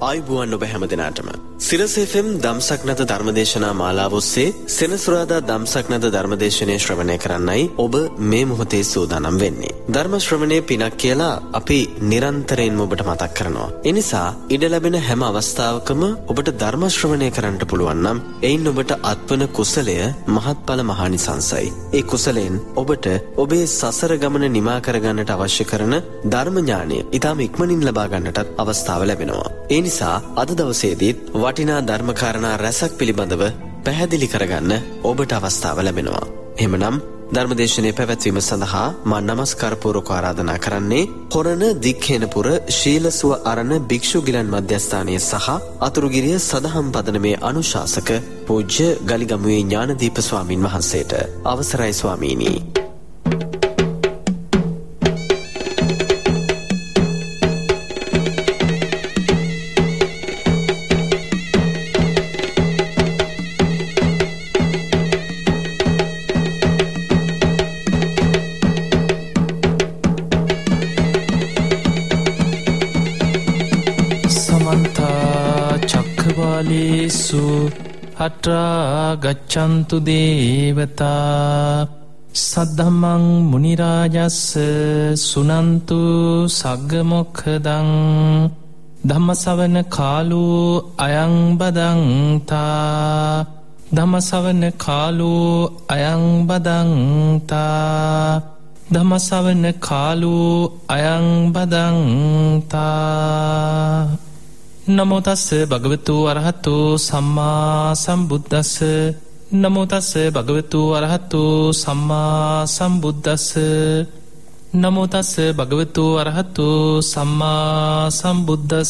ආයුබෝවන් ඔබ හැම දිනාටම. සිරස FM දම්සක් නැත ධර්මදේශනා මාලාව ඔස්සේ සෙනසුරාදා දම්සක් නැත ධර්මදේශනය ශ්‍රවණය කරන්නයි ඔබ මේ මොහොතේ සූදානම් වෙන්නේ. ධර්ම ශ්‍රවණයේ පිනක් කියලා අපි නිරන්තරයෙන්ම ඔබට මතක් කරනවා. ඒ නිසා ඉඩ ලැබෙන හැම අවස්ථාවකම ඔබට ධර්ම ශ්‍රවණය කරන්නට පුළුවන් නම් එයින් ඔබට අත්වන කුසලය මහත්ඵල මහානිසංසයි. ඒ කුසලයෙන් ඔබට ඔබේ සසර ගමන නිමා කරගන්නට අවශ්‍ය කරන ධර්ම ඥානය ඊටම ඉක්මනින් ලබා ගන්නටත් අවස්ථාව ලැබෙනවා. ඒ නිසා අද දවසේදීත් වටිනා ධර්මකාරණා රැසක් පිළිබඳව පැහැදිලි කරගන්න ඔබට අවස්ථාව ලැබෙනවා. එහෙමනම් ධර්මදේශනයේ පැවැත්වීම සඳහා මා නමස්කාර පූර්වක ආරාධනා කරන්නේ හොරණ දික්හේනපුර ශීලසුව අරණ භික්ෂු ගිලන් මධ්‍යස්ථානයේ සහ අතුරුගිරිය සදහම් පදනමේ අනුශාසක පූජ්‍ය ගලිගමුවේ ඥානදීප ස්වාමින් වහන්සේට. අවසරයි ස්වාමීනි. අත්‍රා ගච්ඡන්තු දේවතා සද්ධම්මං මුනි රාජස්ස සුනන්තු සග්ග මොක්ඛදං ධම්මසවන කාලෝ අයං බදන්තා ධම්මසවන කාලෝ අයං බදන්තා ධම්මසවන කාලෝ අයං බදන්තා. නමෝ තස්ස භගවතු අරහතෝ සම්මා සම්බුද්දස්ස නමෝ තස්ස භගවතු අරහතෝ සම්මා සම්බුද්දස්ස නමෝ තස්ස භගවතු අරහතෝ සම්මා සම්බුද්දස්ස.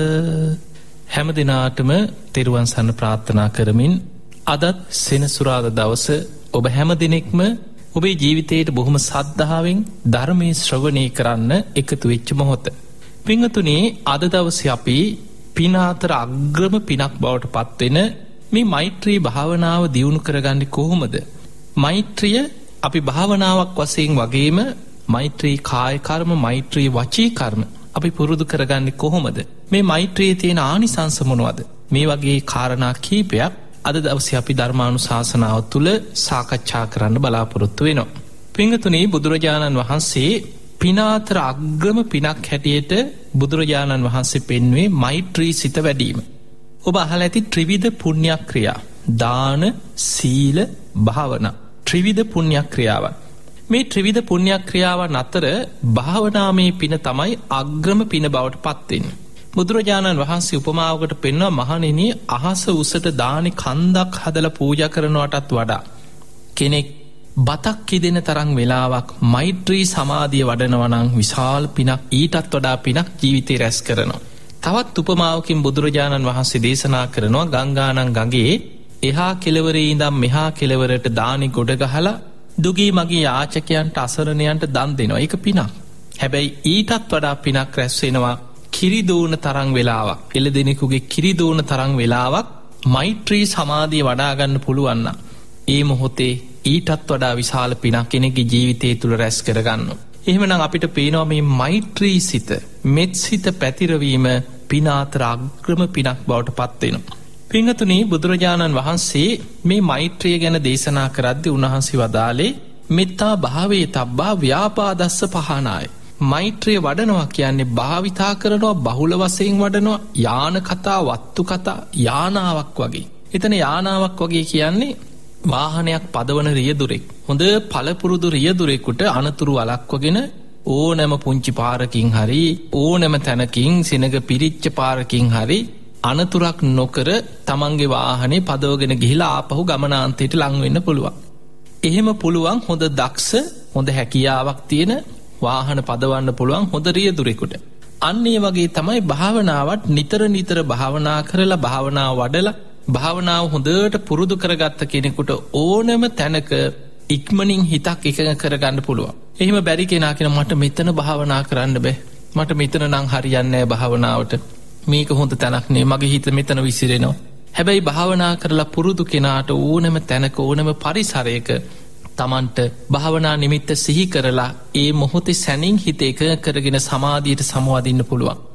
හැම දිනාටම තෙරුවන් සරණ ප්‍රාර්ථනා කරමින් අදත් සෙනසුරාදා දවස ඔබ හැම දිනෙකම ඔබේ ජීවිතයට බොහොම සද්ධාවෙන් ධර්මයේ ශ්‍රවණය කරන්න එකතු වෙච්ච මොහොත. පින්වතුනි, අද දවසේ අපි පින අතර අග්‍රම පිනක් බවට පත්වෙන මේ මෛත්‍රී භාවනාව දියුණු කරගන්නේ කොහොමද? මෛත්‍රිය අපි භාවනාවක් වශයෙන් වගේම මෛත්‍රී කාය කර්ම, මෛත්‍රී වචී කර්ම අපි පුරුදු කරගන්නේ කොහොමද? මේ මෛත්‍රියේ තියෙන ආනිසංස මොනවද? මේ වගේ කාරණා කීපයක් අද දවසේ අපි ධර්මානුශාසනාව තුළ සාකච්ඡා කරන්න බලාපොරොත්තු වෙනවා. පින්වතුනි, බුදුරජාණන් වහන්සේ පිනාතර අග්‍රම පිනක් හැටියට බුදුරජාණන් වහන්සේ පෙන්වේ මෛත්‍රී සිත වැඩීම. ඔබ අහලා ඇති ත්‍රිවිධ පුණ්‍යක් ක්‍රියා, දාන, සීල, භාවනා, ත්‍රිවිධ පුණ්‍යක් ක්‍රියාවන්. මේ ත්‍රිවිධ පුණ්‍යක් ක්‍රියාවන් අතර භාවනාමය පින තමයි අග්‍රම පින බවට පත්වෙන්නේ. බුදුරජාණන් වහන්සේ උපමාවකට පෙන්වනවා, මහණෙනි, අහස උසට දානි කන්දක් හදලා පූජා කරනවටත් වඩා කෙනෙක් බතක් කිදෙන තරම් වෙලාවක් මෛත්‍රී සමාධිය වඩනවා නම් විශාල පිනක්, ඊටත් වඩා පිනක් ජීවිතේ රැස් කරනවා. තවත් උපමාවකින් බුදුරජාණන් වහන්සේ දේශනා කරනවා, ගංගානම් ගඟේ එහා කෙළවරේ ඉඳන් මෙහා කෙළවරට දානි ගොඩ ගහලා දුගී මගී යාචකයන්ට, අසරණයන්ට දන් දෙනවා. ඒක පිනක්. හැබැයි ඊටත් වඩා පිනක් රැස් වෙනවා කිරි දෝන තරම් වෙලාවක්, එළදෙනෙකුගේ කිරි දෝන තරම් වෙලාවක් මෛත්‍රී සමාධිය වඩා ගන්න පුළුවන් නම් ඒ මොහොතේ ඊටත් වඩා විශාල පිනක් කෙනෙක්ගේ ජීවිතය තුළ රැස් කරගන්න. එහෙමනම් අපිට පේනවා මේ මෛත්‍රී සිත, මෙත් සිත පැතිරවීම පින අතර අග්‍රම පිනක් බවට පත්වෙනවා. පින්වතුනි, බුදුරජාණන් වහන්සේ මේ මෛත්‍රිය ගැන දේශනා කරද්දී උන්වහන්සේ වදාළේ මෙත්තා භාවේ තබ්බා ව්‍යාපාදස්ස පහනාය. මෛත්‍රිය වඩනවා කියන්නේ භාවිතා කරනවා, බහුල වශයෙන් වඩනවා, යාන කතා, වත්තු කතා, යානාවක් වගේ. එතන යානාවක් වගේ කියන්නේ වාහනයක් පදවන රියදුරෙක්, හොඳ පළපුරුදු රියදුරෙකුට අනතුරු වළක්වගෙන ඕනෑම පුංචි පාරකින් හරි, ඕනෑම තැනකින් සෙනග පිරිච්ච පාරකින් හරි අනතුරක් නොකර තමන්ගේ වාහනේ පදවගෙන ගිහිලා ආපහු ගමනාන්තයට ලං වෙන්න පුළුවන්. එහෙම පුළුවන් හොඳ දක්ෂ, හොඳ හැකියාවක් තියෙන වාහන පදවන්න පුළුවන් හොඳ රියදුරෙකුට. අන්න ඒ වගේ තමයි භාවනාවත් නිතර නිතර භාවනා කරලා, භාවනාව වඩලා, භාවනාව හොඳට පුරුදු කරගත්ත කෙනෙකුට ඕනෑම තැනක ඉක්මනින් හිතක් එකඟ කරගන්න පුළුවන්. එහෙම බැරි කෙනා කියන මට මෙතන භාවනා කරන්න බෑ, මට මෙතන නම් හරියන්නේ නැහැ භාවනාවට, මේක හොඳ තැනක් නේ, මගේ හිත මෙතන විසිරෙනවා. හැබැයි භාවනා කරලා පුරුදු කෙනාට ඕනෑම තැනක, ඕනෑම පරිසරයක තමන්ට භාවනා නිමිත්ත සිහි කරලා ඒ මොහොතේ සැනින් හිත එකඟ කරගෙන සමාධියට සමවදින්න පුළුවන්.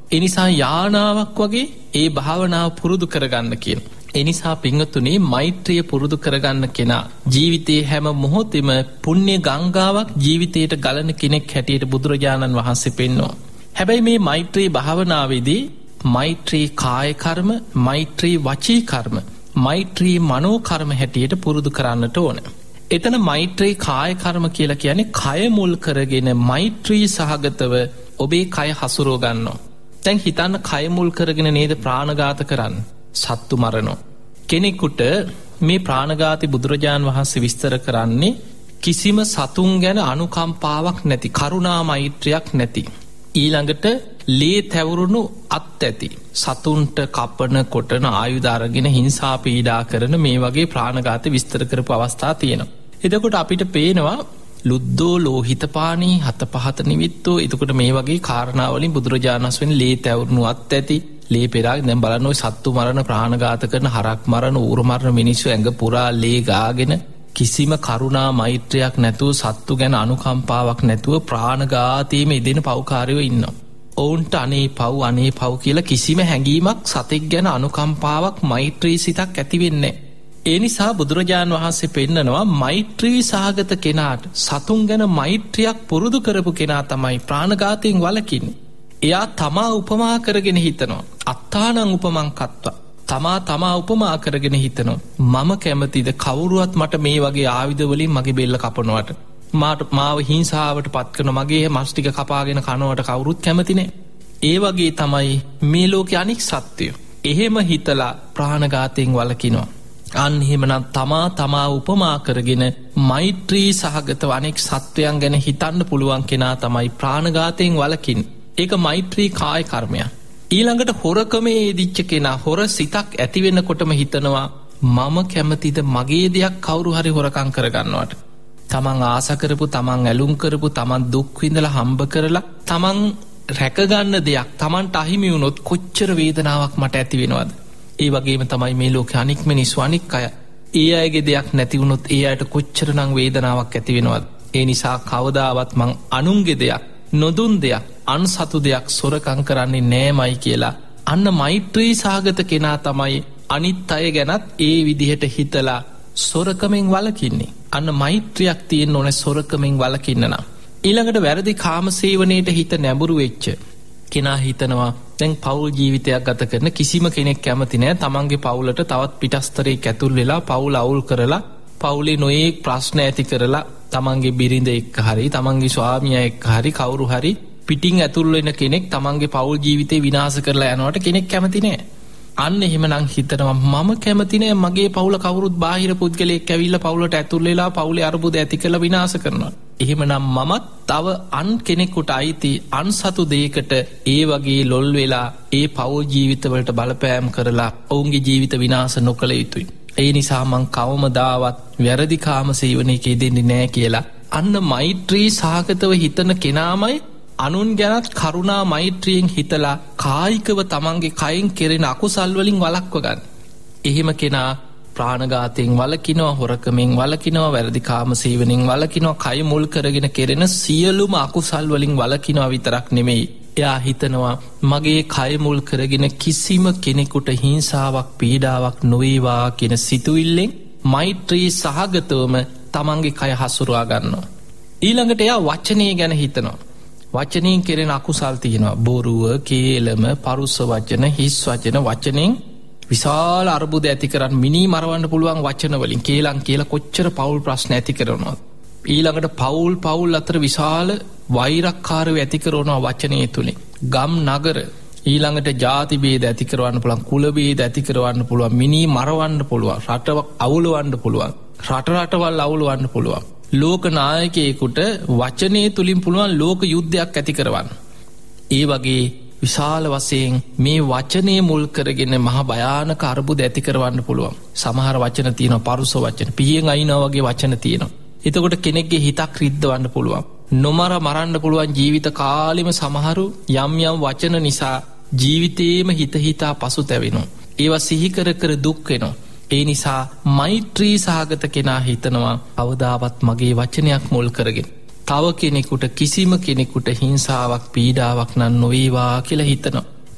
එනිසා යානාවක් වගේ ඒ භාවනාව පුරුදු කරගන්න කියන. එනිසා පිංගතුනේ මෛත්‍රිය පුරුදු කරගන්න කෙනා ජීවිතයේ හැම මොහොතෙම පුණ්‍ය ගංගාවක් ජීවිතයට ගලන කෙනෙක් හැටියට බුදුරජාණන් වහන්සේ පෙන්වනවා. හැබැයි මේ මෛත්‍රී භාවනාවේදී මෛත්‍රී කාය කර්ම, මෛත්‍රී වචී කර්ම, මෛත්‍රී මනෝ කර්ම හැටියට පුරුදු කරන්නට ඕන. එතන මෛත්‍රී කාය කර්ම කියලා කියන්නේ කය මුල් කරගෙන මෛත්‍රී සහගතව ඔබේ කය හසුරව ගන්නවා. දැන් හිතන්න කය මුල් කරගෙන නේද ප්‍රාණඝාත කරන්න, සත්තු මරනවා. කෙනෙකුට මේ ප්‍රාණඝාතී බුදුරජාණන් වහන්සේ විස්තර කරන්නේ කිසිම සතුන් ගැන අනුකම්පාවක් නැති, කරුණා මෛත්‍රියක් නැති, ඊළඟට ලේ තැවුරුණු අත් ඇති, සතුන්ට කපන කොටන ආයුධ අරගෙන හිංසා පීඩා කරන මේ වගේ ප්‍රාණඝාත විස්තර කරපු අවස්ථා තියෙනවා. එතකොට අපිට පේනවා ලුද්දෝ ලෝහිතපානී හත පහත නිවිත්තෝ. එතකොට මේ වගේ කාරණාවලින් බුදුරජාණන් වහන්සේ ලේ තැවුරුණු අත් ඇති, ලේ පෙරාක්, දැන් බලන්න ඔය සත්තු මරණ, ප්‍රාණඝාත කරන, හරක් මරණ, ඌර මරණ මිනිස්සු ඇඟ පුරා ලේ ගාගෙන කිසිම කරුණා මෛත්‍රයක් නැතුව, සත්තු ගැන අනුකම්පාවක් නැතුව ප්‍රාණඝාතයේම යෙදෙන පව්කාරයෝ ඉන්නවා. ඔවුන්ට අනේ පව් කියලා කිසිම හැඟීමක්, සතෙක් ගැන අනුකම්පාවක්, මෛත්‍රී සිතක් ඇති වෙන්නේ නැහැ. ඒ නිසා බුදුරජාණන් වහන්සේ පෙන්නනවා මෛත්‍රී සහගත කෙනාට, සතුන් ගැන මෛත්‍රියක් පුරුදු කරපු කෙනා තමයි ප්‍රාණඝාතයෙන් වළකින්නේ. එයා තමා උපමා කරගෙන හිතනවා, අත්තානං උපමං කත්වා, තමා උපමා කරගෙන හිතනවා, මම කැමතිද කවුරුවත් මට මේ වගේ ආයුධ වලින් මගේ බෙල්ල කපනවට, මාව හිංසාවට පත් කරන, මගේ මස් ටික කපාගෙන කනවට කවුරුත් කැමති නැහැ. ඒ වගේ තමයි මේ ලෝකේ අනික් සත්වයෝ. එහෙම හිතලා ප්‍රාණඝාතයෙන් වළකිනවා. අන්න එහෙමනම් තමා උපමා කරගෙන මෛත්‍රී සහගතව අනෙක් සත්වයන් ගැන හිතන්න පුළුවන් කෙනා තමයි ප්‍රාණඝාතයෙන් වළකින්නේ. ඒක මෛත්‍රී කාය කර්මයක්. ඊළඟට හොරකමේ යෙදිච්ච කෙනා හොර සිතක් ඇති වෙනකොටම හිතනවා, මම කැමතිද මගේ දෙයක් කවුරු හරි හොරකම් කරගන්නවට. තමන් ආස කරපු, තමන් ඇලුම් කරපු, තමන් දුක් විඳලා හම්බ කරලා තමන් රැකගන්න දෙයක් තමන්ට අහිමි වුණොත් කොච්චර වේදනාවක් මට ඇති වෙනවද? ඒ වගේම තමයි මේ ලෝකේ අනික් මිනිස්සු, අනික් අය, ඒ අයගේ දෙයක් නැති වුණොත් ඒ අයට කොච්චරනම් වේදනාවක් ඇති වෙනවද? ඒ නිසා කවදාවත් මං අනුන්ගේ දෙයක්, නොදුන් දෙයක්, අන්සතු දෙයක් සොරකම් කරන්නේ නෑමයි කියලා අන්න මෛත්‍රී සාගත කෙනා තමයි අනිත් අය ගැනත් ඒ විදිහට හිතලා සොරකමෙන් වළකින්නේ. අන්න මෛත්‍රියක් තියෙන්න ඕනේ සොරකමෙන් වළකින්න නම්. ඊළඟට වැරදි කාමසේවනයේට හිත නැඹුරු වෙච්ච කෙනා හිතනවා, දැන් පෞල් ජීවිතයක් ගත කරන කිසිම කෙනෙක් කැමති නෑ තමන්ගේ පවුලට තවත් පිටස්තරයෙක් ඇතුල් වෙලා පවුල අවුල් කරලා, පවුලේ නොයෙක් ප්‍රශ්න ඇති කරලා, තමන්ගේ බිරිඳ එක්ක හරි, තමන්ගේ ස්වාමියා එක්ක හරි, කවුරු හරි පිටින් ඇතුල් වෙන කෙනෙක් තමන්ගේ පෞල් ජීවිතේ විනාශ කරලා යනවට කෙනෙක් කැමති නෑ. අන්න එහෙමනම් හිතනවා, මම කැමති නෑ මගේ පවුල කවුරුත් බාහිර පුද්ගලයෙක් ඇවිල්ලා පවුලට ඇතුල් වෙලා පවුලේ අරුබුද ඇති කරලා විනාශ කරනවා. එහෙමනම් මමත් තව අන් කෙනෙකුට අයිති අන්සතු දෙයකට ඒ වගේ ලොල් වෙලා ඒ පෞල් ජීවිතවලට බලපෑම් කරලා ඔවුන්ගේ ජීවිත විනාශ නොකළ යුතුයි. ඒ නිසා මං කවමදාවත් වැරදි කාමසේවනයක යෙදෙන්නේ නෑ කියලා අන්න මෛත්‍රී සාගතව හිතන කෙනාමයි අනුන් ගැනත් කරුණා මෛත්‍රියෙන් හිතලා කායිකව තමන්ගේ කයින් කෙරෙන අකුසල් වලින් වළක්ව ගන්න. එහෙම කෙනා ප්‍රාණඝාතයෙන් වළකිනවා, හොරකමෙන් වළකිනවා, වැරදි කාමසේවනයෙන් වළකිනවා, කය මුල් කරගෙන කෙරෙන සියලුම අකුසල් වලින් වළකිනවා විතරක් නෙමෙයි. එයා හිතනවා, මගේ කය මුල් කරගෙන කිසිම කෙනෙකුට හිංසාවක්, පීඩාවක් නොවේවා කියන සිතුවිල්ලෙන් මෛත්‍රී සහගතවම තමන්ගේ කය හසුරුවා ගන්නවා. ඊළඟට එයා වචනය ගැන හිතනවා. වචනයෙන් කෙරෙන අකුසල් තියෙනවා. බොරුව, කේලම, පරුස වචන, හිස් වචන, වචනෙන් විශාල අර්බුද ඇති කරන්න, මිනී මරවන්න පුළුවන් වචන වලින් කේලම් කියලා කොච්චර පෞල් ප්‍රශ්න ඇති කරනවා. ඊළඟට පෞල් අතර විශාල වෛරක්කාරව ඇති කරනවා වචනය තුලින්. ගම් නගර, ඊළඟට ಜಾති ભેද ඇති කරවන්න පුළුවන්, කුල ભેද ඇති කරවන්න පුළුවන්, මිනී මරවන්න පුළුවන්, රට අවුලවන්න පුළුවන්, රටවල් අවුලවන්න පුළුවන්. ලෝක නායකයෙකුට වචනය තුලින් පුළුවන් ලෝක යුද්ධයක් ඇති කරවන්න. ඒ වගේ විශාල වශයෙන් මේ වචනය මුල් කරගෙන මහ භයානක අර්බුද ඇති කරවන්න පුළුවන්. සමහර වචන තියෙනවා පරුස වචන, පිහියෙන් අයින්නා වගේ වචන තියෙනවා. එතකොට කෙනෙක්ගේ හිතක් රිද්දවන්න පුළුවන්. නොමර මරන්න පුළුවන් ජීවිත කාලෙම සමහරු යම් වචන නිසා ජීවිතේම හිතා පසුතැවෙනවා. ඒවා සිහි කර දුක් වෙනවා. ඒ නිසා මෛත්‍රී සහගත කෙනා හිතනවා, අවදාවත් මගේ වචනයක් මුල් කරගෙන තව කෙනෙකුට, කිසිම කෙනෙකුට හිංසාවක්, පීඩාවක් නම් නොවේවා කියලා හිතනවා.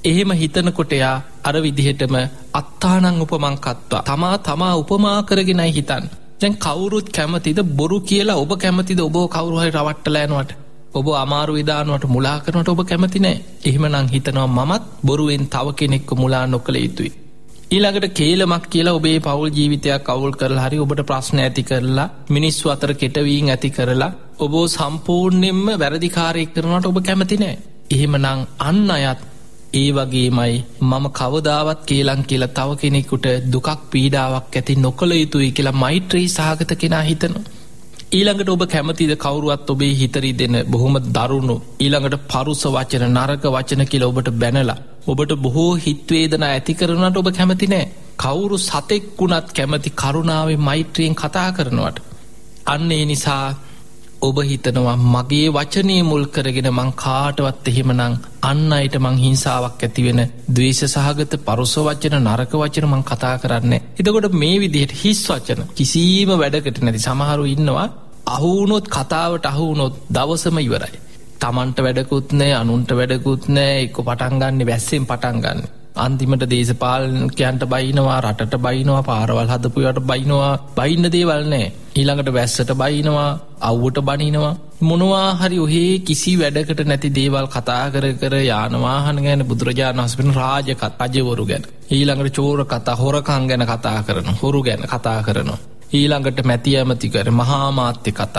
එහෙම හිතනකොට එයා අර විදිහටම අත්තානං උපමං කත්වා තමා උපමා කරගෙනයි හිතන්නේ. දැන් කවුරුත් කැමතිද බොරු කියලා? ඔබ කැමතිද ඔබ කවුරු හරි රවට්ටලා යනවට? ඔබ අමාරු විදානුවට මුලා කරනවට ඔබ කැමති නෑ. එහෙමනම් හිතනවා මමත් බොරුවෙන් තව කෙනෙක්ව මුලා නොකළ යුතුයි. ඊළඟට කේලමක් කියලා ඔබේ පවුල් ජීවිතයක් අවුල් කරලා හරි ඔබට ප්‍රශ්න ඇති කරලා මිනිස්සු අතර කෙටවීම් ඇති කරලා ඔබ සම්පූර්ණයෙන්ම වැරදිකාරයෙක් කරනවට ඔබ කැමති නෑ. එහෙමනම් අන් අයත් ඒ වගේමයි මම කවදාවත් කේලම් කියලා තව කෙනෙකුට දුකක් පීඩාවක් ඇති නොකළ යුතුයි කියලා මෛත්‍රී සහගත කෙනා හිතනවා. ඊළඟට ඔබ කැමතිද කවුරුවත් ඔබේ හිතරි දෙන බොහොම දරුණු ඊළඟට පරුස වචන නරක වචන කියලා ඔබට බැනලා ඔබට බොහෝ හිත වේදනා ඇති කරනවට ඔබ කැමති නෑ. කවුරු සතෙක් වුණත් කැමති කරුණාවේ මෛත්‍රියෙන් කතා කරනවට. අන්න ඒ නිසා ඔබ හිතනවා මගේ වචනේ මුල් කරගෙන මං කාටවත් එහෙමනම් අන්න අයට මං හිංසාවක් ඇති වෙන ද්වේෂ සහගත පරුස වචන නරක වචන මං කතා කරන්නේ. එතකොට මේ විදිහට හිස් වචන කිසිම වැඩකට නැති සමහරු ඉන්නවා අහු වුණොත් කතාවට අහු වුණොත් දවසම ඉවරයි. Tamanට වැඩකුත් නැහැ අනුන්ට වැඩකුත් නැහැ. එක්ක පටන් ගන්න වැස්සෙන් පටන් ගන්න. අන්තිමට දේශපාලකයන්ට බයිනවා රටට බයිනවා පාරවල් හදපුයට බයිනවා බයින්න දේවල් නැහැ. ඊළඟට වැස්සට බයිනවා අවුවට බනිනවා මොනවා හරි ඔහේ කිසි වැඩකට නැති දේවල් කතා කර යාන වාහන ගැන බුදුරජාණන් වහන්සේ රාජකත් අජවරු ගැන ඊළඟට චෝර කතා හොරකම් ගැන කතා කරනවා හොරු ගැන කතා කරනවා ඊළඟට මැති ඇමති කර මහා මාත්‍ය කතා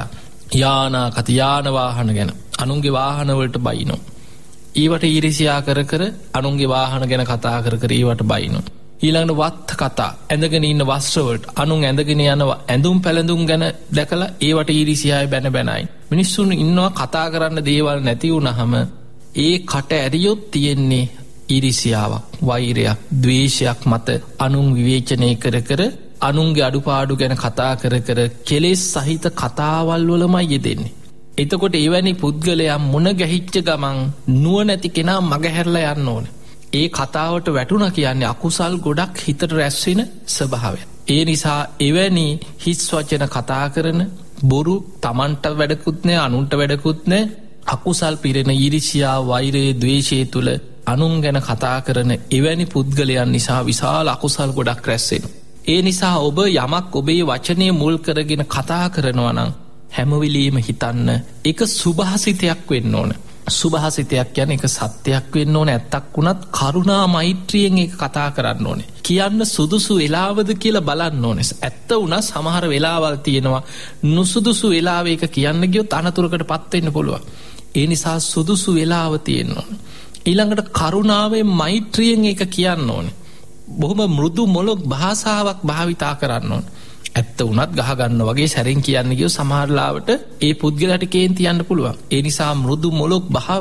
යාන වාහන ගැන අනුන්ගේ වාහන වලට බයිනවා. ඊවට ඊරිසියා කර අනුන්ගේ වාහන ගැන කතා කර ඊවට බයිනවා. ඊළඟට වත් කතා ඇඳගෙන ඉන්න වස්ත්‍රවලට අනුන් ඇඳගෙන යනවා ඇඳුම් පැළඳුම් ගැන දැකලා ඒවට ඊරිසියායි බැනයි. මිනිස්සුන් ඉන්නවා කතා කරන්න දේවල් නැති වුණාම ඒ කට ඇරියොත් තියෙන්නේ ඊරිසියාවක් වෛරයක් ද්වේෂයක් මත අනුන් විවේචනය කර අනුන්ගේ අඩුපාඩු ගැන කතා කර කෙලෙස් සහිත කතාවල් වලමයි යෙදෙන්නේ. එතකොට එවැනි පුද්ගලයා මුණ ගැහිච්ච ගමන් නුවණැති කෙනා මගහැරලා යන්න ඕනේ. ඒ කතාවට වැටුණා කියන්නේ අකුසල් ගොඩක් හිතට රැස් වෙන ස්වභාවය. ඒ නිසා එවැනි හිස් වචන කතා කරන බොරු Tamanට වැඩකුත් නැහැ අනුන්ට වැඩකුත් නැහැ අකුසල් පිරෙන ඊර්ෂ්‍යා වෛරය ද්වේෂය තුල අනුන් ගැන කතා කරන එවැනි පුද්ගලයන් නිසා විශාල අකුසල් ගොඩක් රැස් වෙනවා. ඒ නිසා ඔබ යමක් ඔබේ වචනේ මුල් කරගෙන කතා කරනවා නම් හැම වෙලෙම හිතන්න ඒක සුභාසිතයක් වෙන්න ඕන. සුභාසිතයක් කියන්නේ ඒක සත්‍යයක් වෙන්න ඕන. ඇත්තක් වුණත් කරුණා මෛත්‍රියෙන් ඒක කතා කරන්න ඕනේ. කියන්න සුදුසු වෙලාවද කියලා බලන්න ඕනේ. ඇත්ත වුණා සමහර වෙලාවල් තියෙනවා නුසුදුසු වෙලාව ඒක කියන්න ගියොත් අනතුරකටපත් වෙන්න පුළුවන්. ඒ නිසා සුදුසු වෙලාව තියෙන්න ඕනේ. ඊළඟට කරුණාවෙන් මෛත්‍රියෙන් ඒක කියන්න ඕනේ. බොහොම මෘදු මොළොක් භාෂාවක් භාවිතා කරන්න ඕනේ. ඇත්ත වුණත් ගහ ගන්න වගේ සැරෙන් කියන්න ගියොත් සමහරලාවට ඒ පුද්ගලයාට කේන්ති යන්න පුළුවන්. ඒ නිසා මෘදු මොළොක්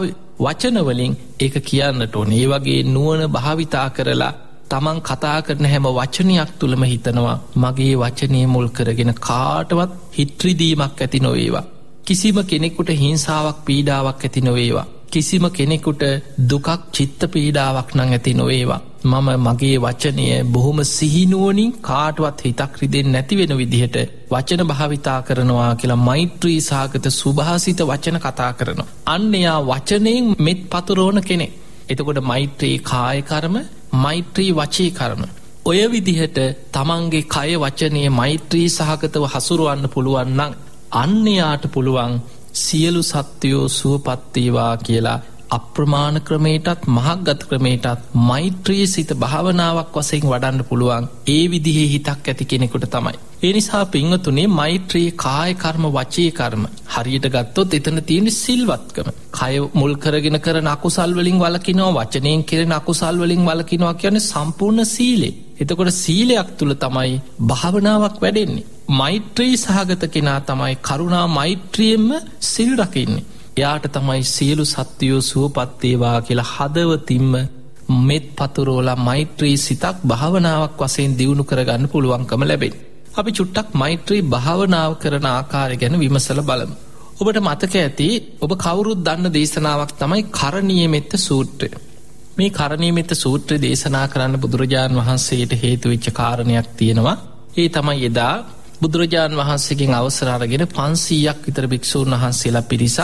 වචන වලින් ඒක කියන්නට ඕනේ. ඒ වගේ නුවණ භාවිතා කරලා තමන් කතා කරන හැම වචනයක් තුලම හිතනවා මගේ වචනේ මුල් කරගෙන කාටවත් හිත් රිදීමක් ඇති නොවේවා. කිසිම කෙනෙකුට හිංසාවක් පීඩාවක් ඇති නොවේවා. කිසිම කෙනෙකුට දුකක් චිත්ත පීඩාවක් නම් ඇති නොවේවා. මම මගේ වචනය බොහොම සිහිනුවණින් කාටවත් හිතක් රිදෙන්නේ නැති වෙන විදිහට වචන භාවිතා කරනවා කියලා මෛත්‍රී සාගත සුභාසිත වචන කතා කරනවා. අන්න යා වචනයෙන් මෙත් පතුරවන කෙනෙක්. එතකොට මෛත්‍රී කාය කර්ම මෛත්‍රී වචී කර්ම ඔය විදිහට තමන්ගේ කය වචනයේ මෛත්‍රී සහගතව හසුරවන්න පුළුවන් නම් අන්න යාට පුළුවන් සියලු සත්වයෝ සුවපත් වේවා කියලා අප්‍රමාණ ක්‍රමයටත් මහග්ගත ක්‍රමයටත් මෛත්‍රී සිත භාවනාවක් වශයෙන් වඩන්න පුළුවන්. ඒ විදිහේ හිතක් ඇති කෙනෙකුට තමයි. ඒ නිසා පින්වතුනි මෛත්‍රී කාය කර්ම වචී කර්ම හරියට ගත්තොත් එතන තියෙන සිල්වත්කම. කය මුල් කරගෙන කරන අකුසල් වලින් වළකිනවා වචනයෙන් කෙරෙන අකුසල් වලින් වළකිනවා කියන්නේ සම්පූර්ණ සීලය. එතකොට සීලයක් තුල තමයි භාවනාවක් වැඩෙන්නේ. මෛත්‍රී සහගත කෙනා තමයි කරුණා මෛත්‍රියෙන්ම සිල් රකින්නේ. එයාට තමයි සියලු සත්වයෝ සුවපත් වේවා කියලා හදවතින්ම මෙත් පතුරවලා මෛත්‍රී සිතක් භාවනාවක් වශයෙන් දියුණු කරගන්න පුළුවන්කම ලැබෙන්නේ. අපි චුට්ටක් මෛත්‍රී භාවනාව කරන ආකාරය ගැන විමසලා බලමු. ඔබට මතක ඇති ඔබ කවුරුත් දන්න දේශනාවක් තමයි කරණීය මෙත්ත සූත්‍රය. මේ කරණීය මෙත්ත සූත්‍රය දේශනා කරන්න බුදුරජාණන් වහන්සේට හේතු වෙච්ච කාරණයක් තියෙනවා. ඒ තමයි එදා බුදුරජාණන් වහන්සේගෙන් අවසර අරගෙන 500ක් විතර භික්ෂූන් වහන්සේලා පිරිසක්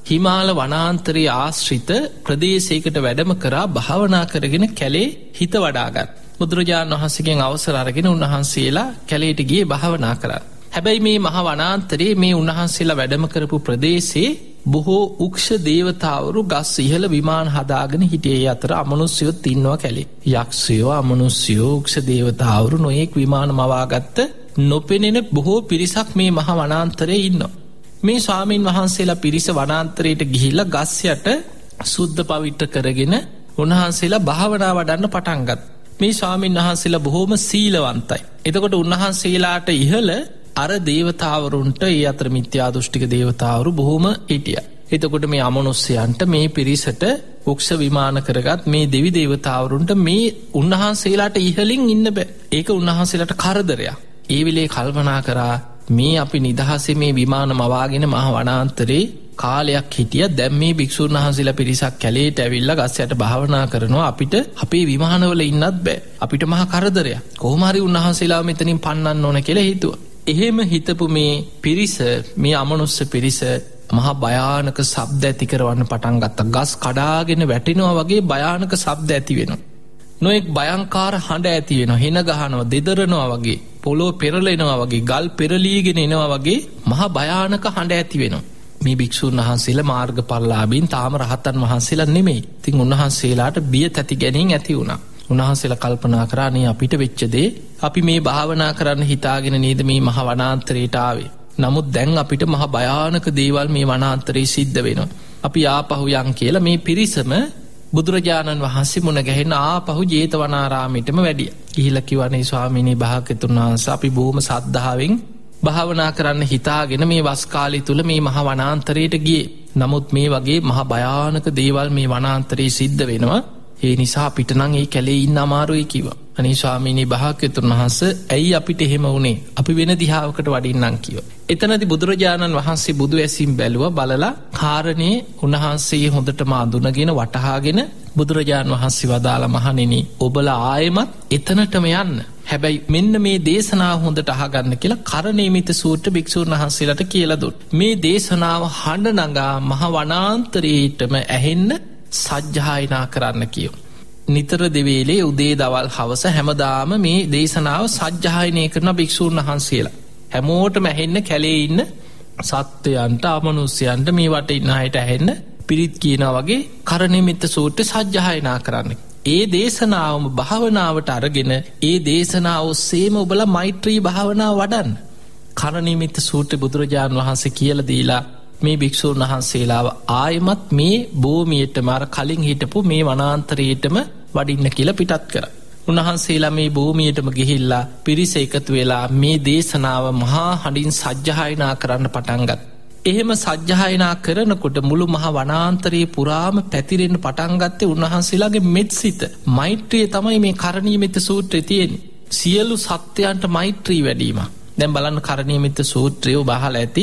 හිමාල වනාන්තරයේ ආශ්‍රිත ප්‍රදේශයකට වැඩම කරා භාවනා කරගෙන කැලේ හිත වඩාගත්. බුදුරජාණන් වහන්සේගෙන් අවසර අරගෙන උන්වහන්සේලා කැලේට ගියේ භාවනා කරා. හැබැයි මේ මහ වනාන්තරයේ මේ උන්වහන්සේලා වැඩම කරපු ප්‍රදේශයේ බොහෝ උක්ෂ දේවතාවරු ගස් ඉහළ විමාන හදාගෙන හිටියේ. අතර අමනුෂ්‍යයොත් ඉන්නවා කැලේ. යක්ෂයෝ, අමනුෂ්‍යයෝ, උක්ෂ දේවතාවරු නොයෙක් විමාන මවාගත්ත නොපෙනෙන බොහෝ පිරිසක් මේ මහ වනාන්තරයේ ඉන්නවා. මේ ස්වාමීන් වහන්සේලා පිරිස වනාන්තරයට ගිහිල්ලා ගස් යට සුද්ධ පවිත්‍ර කරගෙන උන්වහන්සේලා භාවනා වඩන්න පටන් ගත්තා. මේ ස්වාමීන් වහන්සේලා බොහෝම සීලවන්තයි. එතකොට උන්වහන්සේලාට ඉහළ අර දේවතාවරුන්ට, ඒ අතර මිත්‍යා දෘෂ්ටික දේවතාවරු බොහෝම හිටියා. එතකොට මේ අමනුෂ්‍යයන්ට, මේ පිරිසට උක්ෂ විමාන කරගත් මේ දෙවි දේවතාවරුන්ට මේ උන්වහන්සේලාට ඉහළින් ඉන්න බෑ. ඒක උන්වහන්සේලාට කරදරයක්. ඒ වෙලේ කල්පනා කරා මේ අපි නිදහසේ මේ විමාන මවාගෙන මහ වනාන්තරේ කාලයක් හිටිය. දැන් මේ භික්ෂුන් වහන්සේලා පිරිසක් කැලේට ඇවිල්ලා ගස් යට භාවනා කරනවා. අපිට අපේ විමානවල ඉන්නත් බෑ. අපිට මහා කරදරයක්. කොහොම හරි උන්වහන්සේලාව මෙතනින් පන්නන්න ඕන කියලා හිතුවා. එහෙම හිතපු මේ පිරිස, මේ අමනුෂ්‍ය පිරිස මහා භයානක ශබ්ද ඇති කරවන්න පටන් ගත්තා. ගස් කඩාගෙන වැටෙනවා වගේ භයානක ශබ්ද ඇති වෙනවා. නොඑක් භයංකාර හඬ ඇති වෙනවා. හෙන ගහනවා, දෙදරනවා වගේ, පොළොව පෙරලෙනවා වගේ, ගල් පෙරලීගෙන එනවා වගේ මහා භයානක හඬ ඇති වෙනවා. මේ භික්ෂුන් වහන්සේලා මාර්ගඵලලාභීන්, තාම රහතන් වහන්සේලා නෙමෙයි. ඉතින් උන්වහන්සේලාට බිය තැති ගැනීම ඇති වුණා. උන්වහන්සේලා කල්පනා කරා නේ අපිට වෙච්ච දේ අපි මේ භාවනා කරන්න හිතාගෙන නේද මේ මහ වනාන්තරයට ආවේ. නමුත් දැන් අපිට මහ භයානක දේවල් මේ වනාන්තරයේ සිද්ධ වෙනවා. අපි ආපහු යන් කියලා මේ පිරිසම බුදුරජාණන් වහන්සේ මුණ ගැහෙන ආපහු ජේතවනාරාමයටම වැඩියා. ගිහිල්ලා කිව්වනේ ස්වාමීනි භාග්‍යතුන් වහන්සේ අපි බොහොම සද්ධාවෙන් භාවනා කරන්න හිතාගෙන මේ වස් කාලය තුල මේ මහ වනාන්තරයට ගියේ. නමුත් මේ වගේ මහ භයානක දේවල් මේ වනාන්තරයේ සිද්ධ වෙනවා. ඒ නිසා අපිට නම් ඒ කැලේ ඉන්න අමාරුයි කිව්වා. අනේ ස්වාමීනි භාග්‍යතුන් වහන්සේ ඇයි අපිට එහෙම වුනේ? අපි වෙන දිහාවකට වඩින්නම් කිව්වා. එතනදී බුදුරජාණන් වහන්සේ බුදු ඇසින් බැලුවා. බලලා කාරණේ උන්වහන්සේ හොඳටම අඳුනගෙන වටහාගෙන බුදුරජාණන් වහන්සේ වදාලා මහණෙනි ඔබලා ආයෙමත් එතනටම යන්න. හැබැයි මෙන්න මේ දේශනාව හොඳට අහගන්න කියලා කරණීයමිත සූත්‍ර භික්ෂුන් වහන්සේලාට කියලා දුන්නා. මේ දේශනාව හඬ නගා මහ වනාන්තරයේටම ඇහෙන්න සජ්ජායනා කරන්න කියෝ. නිතර දෙවේලේ උදේ දවල් හවස හැමදාම මේ දේශනාව සජ්ජායනය කරන භික්ෂුන් වහන්සේලා. හැමෝටම ඇහෙන්න කැලේ ඉන්න සත්වයන්ට, අමනුෂ්‍යයන්ට, මේ වට ඉන්න අයට ඇහෙන්න පිරිත් කියනා වගේ කරණීයමිත සූත්‍රය සජ්ජායනා කරන්න. ඒ දේශනාවම භාවනාවට අරගෙන ඒ දේශනාව ඔස්සේම ඔබලා මෛත්‍රී භාවනාව වඩන්න. කරණීයමිත සූත්‍රය බුදුරජාණන් වහන්සේ කියලා දීලා මේ භික්ෂුන් වහන්සේලාව ආයෙමත් මේ භූමියටම අර කලින් හිටපු මේ වනාන්තරයටම වඩින්න කියලා පිටත් කරා. උන්වහන්සේලා මේ භූමියටම ගිහිල්ලා පිරිස එකතු වෙලා මේ දේශනාව මහා හඬින් සජ්ජායනා කරන්න පටන් ගත්තා. එහෙම සජ්ජායනා කරනකොට මුළු මහ වනාන්තරයේ පුරාම පැතිරෙන්න පටන් ගත්තේ උන්වහන්සේලාගේ මෙත්සිත. මෛත්‍රිය තමයි මේ කරණීයමිත සූත්‍රයේ තියෙන්නේ. සියලු සත්‍යයන්ට මෛත්‍රී වැඩිම. දැන් බලන්න කරණීයමිත සූත්‍රය ඔබ අහලා ඇති.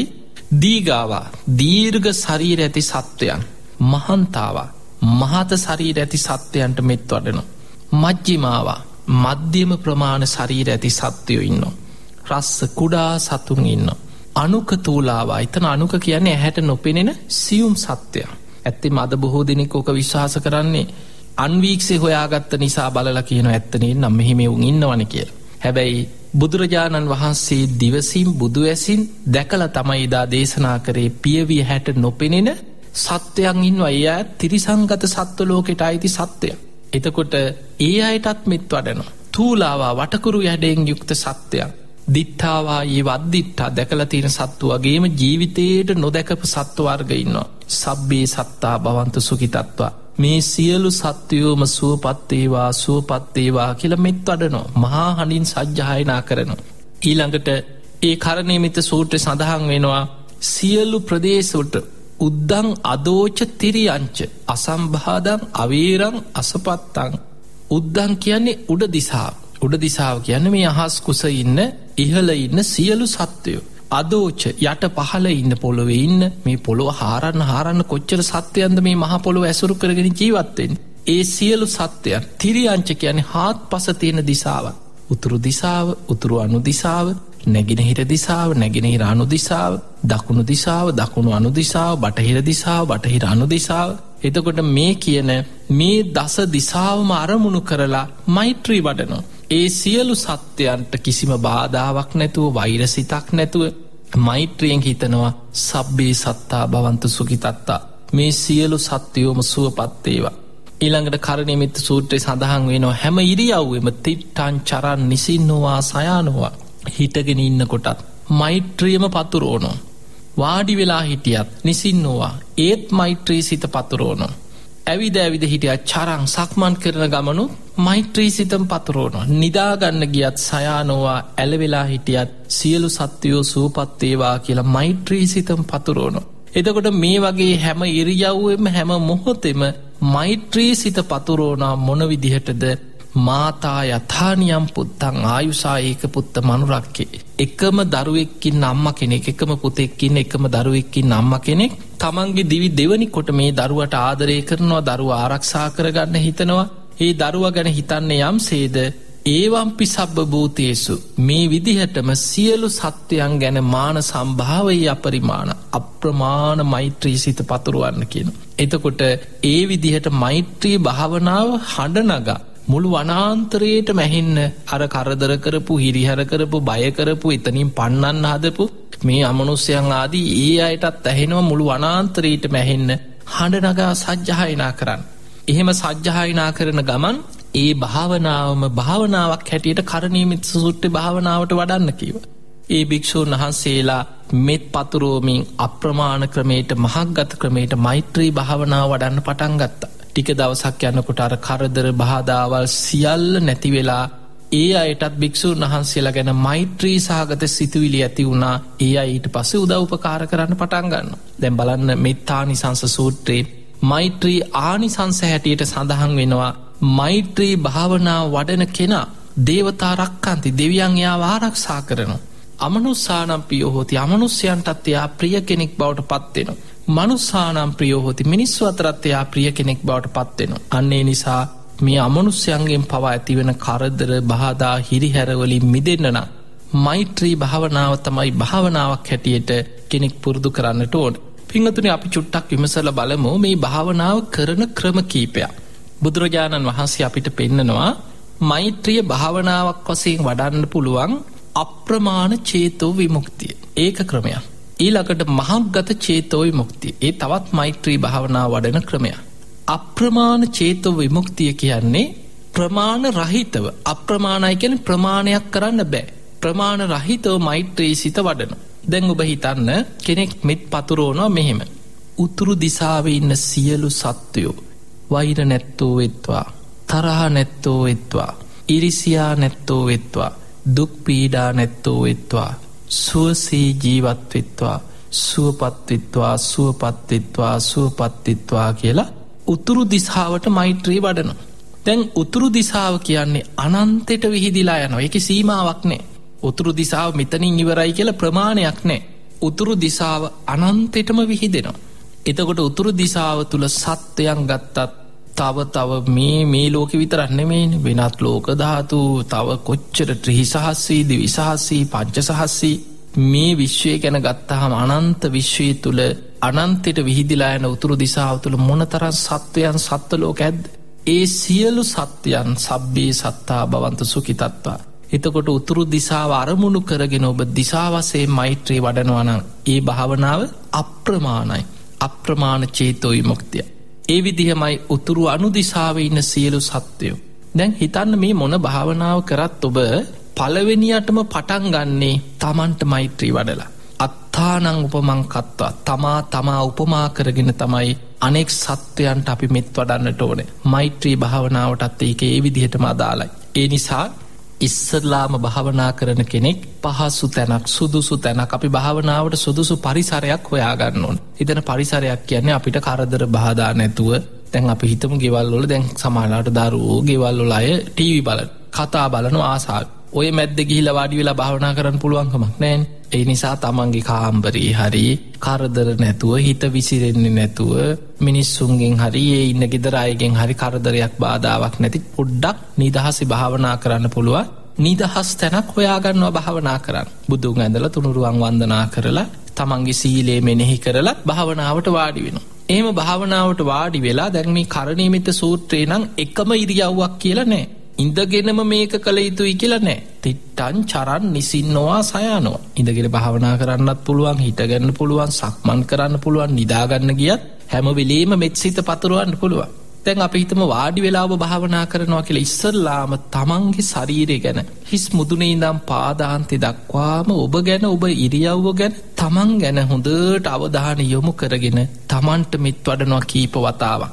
දීගාවා දීර්ඝ ශරීර ඇති සත්වයන්, මහන්තාවා මහත ශරීර ඇති සත්වයන්ට මෙත් වඩනවා. මජ්ජිමාවා මධ්‍යම ප්‍රමාණ ශරීර ඇති සත්වයෝ ඉන්නවා. රස්ස කුඩා සතුන් ඉන්නවා. අනුක තූලාවා, එතන අනුක කියන්නේ ඇහැට නොපෙනෙන සියුම් සත්වයන්. ඇත්තෙම අද බොහෝ දෙනෙක් ඕක විශ්වාස කරන්නේ අන්වීක්ෂේ හොයාගත්ත නිසා බලලා කියනවා ඇත්තනේ නම් මෙහෙම උන් ඉන්නවනේ කියලා. හැබැයි බුදුරජාණන් වහන්සේ දිවසින් බුදු ඇසින් දැකලා තමයි එදා දේශනා කරේ පියවිය හැට නොපෙනෙන සත්වයන් ඉන්නවා. ඒ තිරිසංගත සත්ව ලෝකෙට අයිති සත්වයන්. එතකොට ඒ අයටත් මෙත් වඩනවා. තූලාවා වටකුරු යැඩෙන් යුක්ත සත්වයන්. දිට්ඨාවා ඒ වද්දිට්ඨා දැකලා තියෙන සත්තු වගේම ජීවිතේට නොදැකපු සත්ව වර්ග ඉන්නවා. සබ්බේ සත්තා භවන්තු සුඛිතත්වා. මේ සියලු සත්වයෝම සුවපත් වේවා සුවපත් වේවා කියලා මෙත් වඩනවා. මහා හඬින් සජ්ජායනා කරනවා. ඊළඟට ඒ කරණීයමිත සූත්‍රයේ සඳහන් වෙනවා සියලු ප්‍රදේශවලට උද්දං අදෝච තිරියංච අසම්භාදං අවීරං අසපත්තං. උද්දං කියන්නේ උඩ දිසාව. උඩ දිසාව කියන්නේ මේ අහස් කුස ඉන්න ඉහළ ඉන්න සියලු සත්වයෝ. අදෝච යට පහළ ඉන්න පොළොවේ ඉන්න මේ පොළොව හාරන්න කොච්චර සත්වයන්ද මේ මහ පොළොව ඇසුරු කරගෙන ජීවත් වෙන්නේ. ඒ සියලු සත්වයන්. තිරියංච කියන්නේ හාත්පස තියෙන දිසාව. උතුරු දිසාව, උතුරු අනු දිසාව, නැගෙනහිර දිසාව, නැගෙනහිර අනු දිසාව, දකුණු දිසාව, දකුණු අනු දිසාව, බටහිර දිසාව, බටහිර අනු දිසාව. එතකොට මේ කියන මේ දස දිසාවම අරමුණු කරලා මෛත්‍රී වඩනවා. ඒ සියලු සත්‍යයන්ට කිසිම බාධාවක් නැතුව, වෛරසිතක් නැතුව මෛත්‍රියෙන් හිතනවා සබ්බේ සත්තා භවන්තු සුඛිතත්තා, මේ සියලු සත්වයෝම සුවපත් වේවා. ඊළඟට කරණීයමිත්ත සූත්‍රයේ සඳහන් වෙනවා හැම ඉරියව්වෙම තිට්ඨං චරන් නිසින්නවා සයානවා, හිටගෙන ඉන්නකොටත් මෛත්‍රියම පතුරවනවා. වාඩි වෙලා හිටියත් නිසින්නවා ඒත් මෛත්‍රී සිත පතුරවනවා. ඇවිද ඇවිද හිටියත් චරං සක්මන් කරන ගමනු මෛත්‍රී සිතම පතුරවනවා. නිදාගන්න ගියත් සයානවා ඇලවෙලා හිටියත් සියලු සත්වයෝ සුවපත් වේවා කියලා මෛත්‍රී සිතම පතුරවනවා. එතකොට මේ වගේ හැම ඉරියව්වෙම හැම මොහොතෙම මෛත්‍රී සිත පතුරවනා මොන විදිහටද? මාතා යථානියම් පුත්තං ආයුසා ඒක පුත්ත මනුරක්කේ. එකම දරුවෙක්කින් අම්ම කෙනෙක්, එකම පුතෙක්කින් එකම දරුවෙක්කින් අම්ම කෙනෙක් තමන්ගේ දිවි දෙවනි කොට මේ දරුවට ආදරය කරනවා, දරුවා ආරක්ෂා කරගන්න හිතනවා. ඒ දරුවා ගැන හිතන්නේ යම්සේද ඒවම්පි සබ්බ භූතේසු, මේ විදිහටම සියලු සත්වයන් ගැන මාන සම්භාවයේ අපරිමාණ අප්‍රමාණ මෛත්‍රී සිත පතුරවන්න කියන. එතකොට ඒ විදිහට මෛත්‍රී භාවනාව හඬනගා මුළු වනාන්තරයට මැහෙන්න අර කරදර කරපු, හිරිහැර කරපු, බය කරපු, එතනින් පන්නන්න හදපු මේ අමනුෂ්‍යයන් ආදී ඒ අයටත් ඇහෙනවා මුළු වනාන්තරයට මැහෙන්න හඬනගා සජ්ජායනා කරන්න. එහෙම සජ්ජායනා කරන ගමන් ඒ භාවනාවම භාවනාවක් හැටියට කරණීයමිත්ත සූත්‍රයේ භාවනාවට වඩන්න කිව්වා. ඒ භික්ෂුන් වහන්සේලා මෙත් පතුරවමින් අප්‍රමාණ ක්‍රමයට, මහග්ගත ක්‍රමයට මෛත්‍රී භාවනාව වඩන්න පටන් ගත්තා. ටික දවසක් යනකොට අර කරදර බාධාවල් සියල්ල නැති වෙලා ඒ අයටත් භික්ෂුන් වහන්සේලා ගැන මෛත්‍රී සහගත සිතුවිලි ඇති වුණා. ඒ අය ඊට පස්සේ උදව් උපකාර කරන්න පටන් ගන්නවා. දැන් බලන්න මෙත්තානිසංස සූත්‍රයේ මෛත්‍රී ආනිසංස හැටියට සඳහන් වෙනවා. මෛත්‍රී භාවනාව වඩන කෙනා දේවතා රක්칸ති, දෙවියන් එයාව ආරක්ෂා කරනවා. අමනුස්සානම් ප්‍රියෝ හෝති, අමනුෂ්‍යයන්ටත් එයා ප්‍රිය කෙනෙක් බවට පත් වෙනවා. මනුස්සානම් ප්‍රියෝ හෝති, මිනිස්සු අතරත් එයා ප්‍රිය කෙනෙක් බවට පත් වෙනවා. අන්න ඒ නිසා මේ අමනුෂ්‍යයන්ගෙන් පවා ඇතිවෙන කරදර බාධා හිරිහැර වලින් මිදෙන්න නම් මෛත්‍රී භාවනාව තමයි භාවනාවක් හැටියට කෙනෙක් පුරුදු කරන්නට ඕන. පින්වතුනි, අපි චුට්ටක් විමසලා බලමු මේ භාවනාව කරන ක්‍රම කීපයක්. බුදුරජාණන් වහන්සේ අපිට පෙන්නනවා මෛත්‍රිය භාවනාවක් වශයෙන් වඩන්න පුළුවන් අප්‍රමාණ චේතෝ විමුක්තිය. ඒක ක්‍රමයක්. ඊළඟට මහග්ගත චේතෝ විමුක්තිය. ඒ තවත් මෛත්‍රී භාවනාව වඩන ක්‍රමයක්. අප්‍රමාණ චේතෝ විමුක්තිය කියන්නේ ප්‍රමාණ රහිතව, අප්‍රමාණයි කියන්නේ ප්‍රමාණයක් කරන්න බෑ, ප්‍රමාණ රහිතව මෛත්‍රී සිත වඩනවා. දැන් ඔබ හිතන්න කෙනෙක් මෙත් පතුරවනවා මෙහෙම: උතුරු දිසාවේ ඉන්න සියලු සත්වයෝ වෛර නැත්තෝ වෙත්වා, තරහ නැත්තෝ වෙත්වා, ඉරිසියා නැත්තෝ වෙත්වා, දුක් පීඩා නැත්තෝ වෙත්වා, සුවසේ ජීවත් වෙත්වා, සුවපත් වෙත්වා, සුවපත් වෙත්වා, සුවපත් වෙත්වා කියලා උතුරු දිසාවට මෛත්‍රී වඩනවා. දැන් උතුරු දිසාව කියන්නේ අනන්තයට විහිදිලා යනවා. ඒකේ සීමාවක් නැහැ. උතුරු දිසාව මෙතනින් ඉවරයි කියලා ප්‍රමාණයක් නැහැ. උතුරු දිසාව අනන්තයටම විහිදෙනවා. එතකොට උතුරු දිසාව තුල සත්‍යයන් ගත්තත් තව මේ ලෝකෙ විතරක් නෙමෙයිනේ, වෙනත් ලෝක ධාතු තව කොච්චර ත්‍රිසහස්සී, දිවිසහස්සී, පංචසහස්සී මේ විශ්වය ගැන ගත්තාම අනන්ත විශ්වය තුල අනන්තයට විහිදිලා යන උතුරු දිසාව තුල මොනතරම් සත්වයන්, සත්ත්ව ලෝක ඇද්ද? ඒ සියලු සත්‍යයන් සබ්බේ සත්තා භවන්තු සුඛිතත්වා. එතකොට උතුරු දිසාව අරමුණු කරගෙන ඔබ දිසා වශයෙන් මෛත්‍රී වඩනවා නම් ඒ භාවනාව අප්‍රමාණයි. අප්‍රමාණ චේතෝ විමුක්තිය. ඒ විදිහමයි උතුරු අනු දිසාවේ ඉන්න සියලු සත්වයෝ. දැන් හිතන්න මේ මොන භාවනාව කරත් ඔබ පළවෙනියටම පටන් ගන්නේ තමන්ට මෛත්‍රී වඩලා. අත්තානං උපමං කත්වා, තමා උපමා කරගෙන තමයි අනෙක් සත්වයන්ට අපි මෙත් වඩන්නට ඕනේ. මෛත්‍රී භාවනාවටත් ඒක ඒ විදිහටම අදාළයි. ඒ නිසා ඉස්සරලාම භාවනා කරන කෙනෙක් පහසු තැනක්, සුදුසු තැනක්, අපි භාවනාවට සුදුසු පරිසරයක් හොයාගන්න ඕන. ඉතින් පරිසරයක් කියන්නේ අපිට කරදර බාධා නැතුව, දැන් අපි හිතමු ගෙවල් වල දැන් සමහරවිට දරුවෝ ගෙවල් වල අය ටීවී බලන, කතා බලන ආසාව. ඔය මැද්ද ගිහිලා වාඩි වෙලා භාවනා කරන්න පුළුවන් කමක් නැහැනේ. ඒ නිසා තමන්ගේ කාමරේ හරි කරදර නැතුව, හිත විසිරෙන්නේ නැතුව, මිනිස්සුන්ගෙන් හරි ඒ ඉන්න ගෙදර අයගෙන් හරි කරදරයක් බාධාවක් නැති පොඩ්ඩක් නිදහසේ භාවනා කරන්න පුළුවන් නිදහස් තැනක් හොයාගන්නවා භාවනා කරන්න. බුදුන් ඇඳලා තුනුරුවන් වන්දනා කරලා තමන්ගේ සීලය මෙනෙහි කරලා භාවනාවට වාඩි වෙනවා. එහෙම භාවනාවට වාඩි වෙලා දැන් මේ කරණීයමිත සූත්‍රේ නම් එකම ඉරියව්වක් කියලා නෑ. ඉඳගෙනම මේක කළ යුතුයි කියලා නෑ. තිට්ටං චරන් නිසින්නවා සයනවා. ඉඳගෙන භාවනා කරන්නත් පුළුවන්, හිටගන්න පුළුවන්, සක්මන් කරන්න පුළුවන්, නිදාගන්න ගියත් හැම වෙලේම මෙත්සිත පතුරවන්න පුළුවන්. දැන් අපි හිතමු වාඩි වෙලා ඔබ භාවනා කරනවා කියලා. ඉස්සල්ලාම තමන්ගේ ශරීරය ගැන හිස් මුදුනේ ඉඳන් පාදාන්තය දක්වාම ඔබ ගැන, ඔබ ඉරියව්ව ගැන, තමන් ගැන හොඳට අවධානය යොමු කරගෙන තමන්ට මෙත් වඩනවා කීප වතාවක්.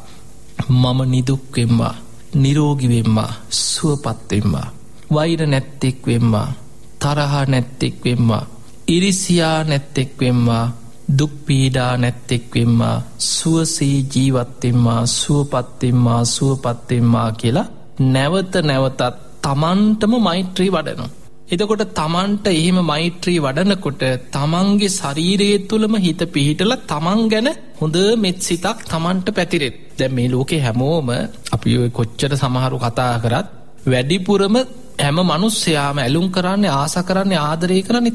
මම නිදුක් වෙම්මා, නිරෝගී වෙම්මා, සුවපත් වෙම්මා, වෛර නැත්තෙක් වෙම්මා, තරහ නැත්තෙක් වෙම්මා, ඉරිසියා නැත්තෙක් වෙම්මා, දුක් පීඩා නැත්තෙක් වෙම්මා, සුවසේ ජීවත් වෙම්මා, සුවපත් වෙම්මා, සුවපත් වෙම්මා කියලා නැවත නැවතත් තමන්ටම මෛත්‍රී වඩනවා. එතකොට තමන්ට එහෙම මෛත්‍රී වඩනකොට තමන්ගේ ශරීරය තුළම හිත පිහිටලා තමන් ගැන හොඳ මෙත්සිතක් තමන්ට පැතිරෙත්. දැන් මේ ලෝකේ හැමෝම අපි ඔය කොච්චර සමහරු කතා කරත් වැඩිපුරම හැම මිනිස්සයාම ඇලුම් කරන්නේ, ආස කරන්නේ, ආදරය කරන්නේ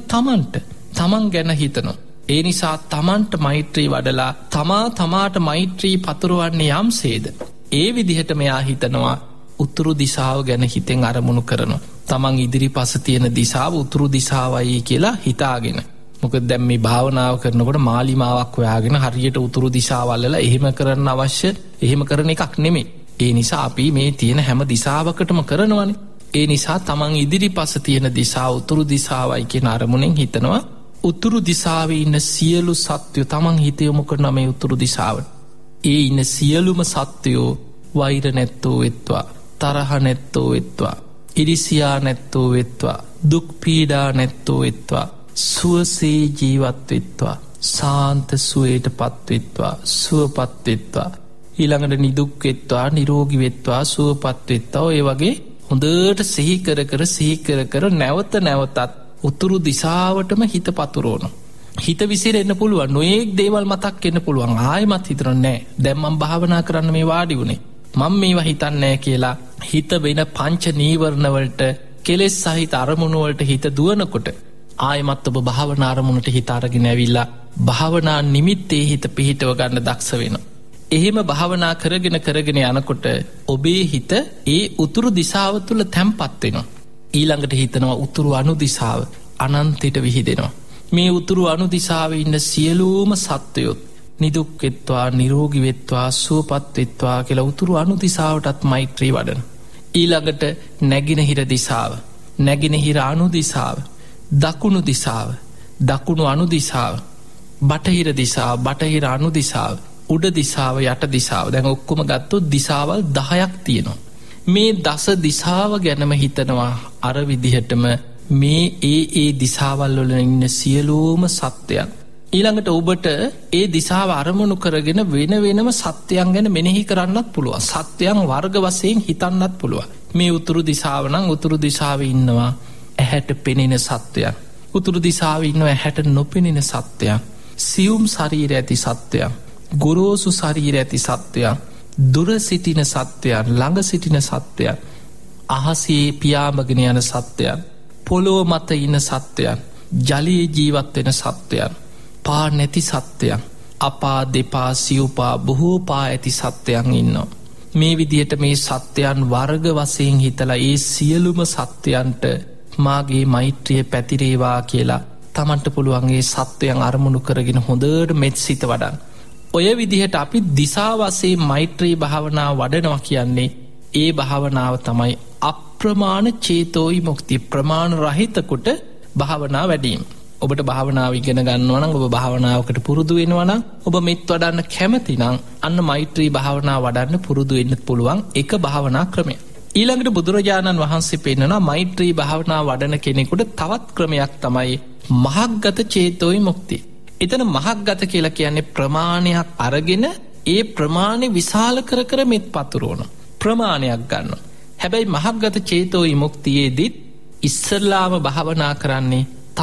තමන් ගැන හිතනවා. ඒ නිසා තමන්ට මෛත්‍රී වඩලා තමාට මෛත්‍රී පතුරවන්නේ යම්සේද ඒ විදිහට මෙයා හිතනවා උතුරු දිසාව ගැන හිතෙන් අරමුණු කරනවා. තමන් ඉදිරි පස තියෙන දිසාව උතුරු දිසාවයි කියලා හිතාගෙන. මොකද දැන් මේ භාවනාව කරනකොට මාලිමාවක් හොයාගෙන හරියට උතුරු දිසාවල්ලා එහෙම කරන්න අවශ්‍ය, එහෙම කරන එකක් නෙමෙයි. ඒ නිසා අපි මේ තියෙන හැම දිසාවකටම කරනවනේ. ඒ නිසා තමන් ඉදිරි පස තියෙන දිසාව උතුරු දිසාවයි කියන අරමුණෙන් හිතනවා උතුරු දිසාවේ ඉන්න සියලු සත්වයෝ තමන් හිත යොමු කරන මේ උතුරු දිසාවට. ඒ ඉන්න සියලුම සත්වයෝ වෛර නැත්තෝ වෙත්වා, තරහ නැත්තෝ වෙත්වා, ඉරිසියා නැත්තෝ වෙත්වා, දුක් පීඩා නැත්තෝ වෙත්වා, සුවසේ ජීවත් වෙත්වා, සාන්ත සුවයට පත් වෙත්වා, සුවපත් වෙත්වා, ඊළඟට නිදුක් වෙත්වා, නිරෝගී වෙත්වා, සුවපත් වෙත්වා. ඔය වගේ හොඳට සිහි කර කර නැවත නැවතත් උතුරු දිසාවටම හිත පතුරවනවා. හිත විසිරෙන්න පුළුවන්, නොයෙක් දේවල් මතක් වෙන්න පුළුවන්. ආයෙමත් හිතන්නේ නැහැ දැන් මම භාවනා කරන්න මේ වාඩි වුණේ, මම මේවා හිතන්නේ නැහැ කියලා හිත වෙන පංච නීවරණ වලට, කෙලෙස් සහිත අරමුණු වලට හිත දුවනකොට ආයෙමත් ඔබ භාවනා අරමුණට හිත අරගෙන ඇවිල්ලා භාවනා නිමිත්තේ හිත පිහිටව ගන්න දක්ෂ වෙනවා. එහෙම භාවනා කරගෙන යනකොට ඔබේ හිත ඒ උතුරු දිසාව තුල තැම්පත් වෙනවා. ඊළඟට හිතනවා උතුරු අනු දිසාව අනන්තයට විහිදෙනවා. මේ උතුරු අනු දිසාවේ ඉන්න සියලුම සත්වයොත් නිදුක් වෙත්වා, නිරෝගී වෙත්වා, සුවපත් වෙත්වා කියලා උතුරු අනු දිසාවටත් මෛත්‍රී වඩන. ඊළඟට නැගෙනහිර දිසාව, නැගෙනහිර අනු දිසාව, දකුණු දිසාව, දකුණු අනු දිසාව, බටහිර දිසාව, බටහිර අනු දිසාව, උඩ දිසාව, යට දිසාව. දැන් ඔක්කොම ගත්තොත් දිසාවල් 10ක් තියෙනවා. මේ දස දිසාව ගැනම හිතනවා අර විදිහටම මේ ඒ දිසාවල් වල ඉන්න සියලුම සත්‍යයන්. ඊළඟට ඔබට ඒ දිසාව අරමුණු කරගෙන වෙන වෙනම සත්‍යයන් ගැන මෙනෙහි කරන්නත් පුළුවන්. සත්‍යයන් වර්ග වශයෙන් හිතන්නත් පුළුවන්. මේ උතුරු දිසාව නම් උතුරු දිසාවේ ඉන්නවා ඇහැට පෙනෙන සත්‍යයන්. උතුරු දිසාවේ ඉන්නවා ඇහැට නොපෙනෙන සත්‍යයන්. සියුම් ශරීර ඇති සත්‍යයන්, ගොරෝසු ශරීර ඇති සත්‍යයන්, දුර සිටින සත්‍යයන්, ළඟ සිටින සත්‍යයන්, අහසේ පියාඹගෙන යන සත්‍යයන්, පොළොව මත ඉන්න සත්‍යයන්, ජලයේ ජීවත් වෙන සත්‍යයන්, පා නැති සත්‍යයන්, අපා දෙපා සිව්පා බොහෝ පා ඇති සත්‍යයන් ඉන්නවා. මේ විදිහට මේ සත්‍යයන් වර්ග වශයෙන් හිතලා ඒ සියලුම සත්‍යයන්ට මාගේ මෛත්‍රිය පැතිරේවා කියලා තමන්ට පුළුවන් ඒ සත්‍යයන් අරමුණු කරගෙන හොඳට මෙත් සිත වඩන්න. ඔය විදිහට අපි දිසා වශයෙන් මෛත්‍රී භාවනාව වඩනවා කියන්නේ ඒ භාවනාව තමයි අප්‍රමාණ චේතෝ විමුක්තිය. ප්‍රමාණ රහිත කොට භාවනා වැඩිම. ඔබට භාවනාව ඉගෙන ගන්නවා නම්, ඔබ භාවනාවකට පුරුදු වෙනවා නම්, ඔබ මෙත් වඩන්න කැමති නම් අන්න මෛත්‍රී භාවනාව වඩන්න පුරුදු වෙන්න පුළුවන් එක භාවනා ක්‍රමය. ඊළඟට බුදුරජාණන් වහන්සේ පෙන්නනවා මෛත්‍රී භාවනාව වඩන කෙනෙකුට තවත් ක්‍රමයක් තමයි මහග්ගත චේතෝ විමුක්තිය. එතන මහග්ගත කියලා කියන්නේ ප්‍රමාණයක් අරගෙන ඒ ප්‍රමාණය විශාල කර කර මෙත් පතුරවන ප්‍රමාණයක් ගන්නවා. හැබැයි මහග්ගත චේතෝ විමුක්තියේදී ඉස්සල්ලාම භාවනා කරන්නේ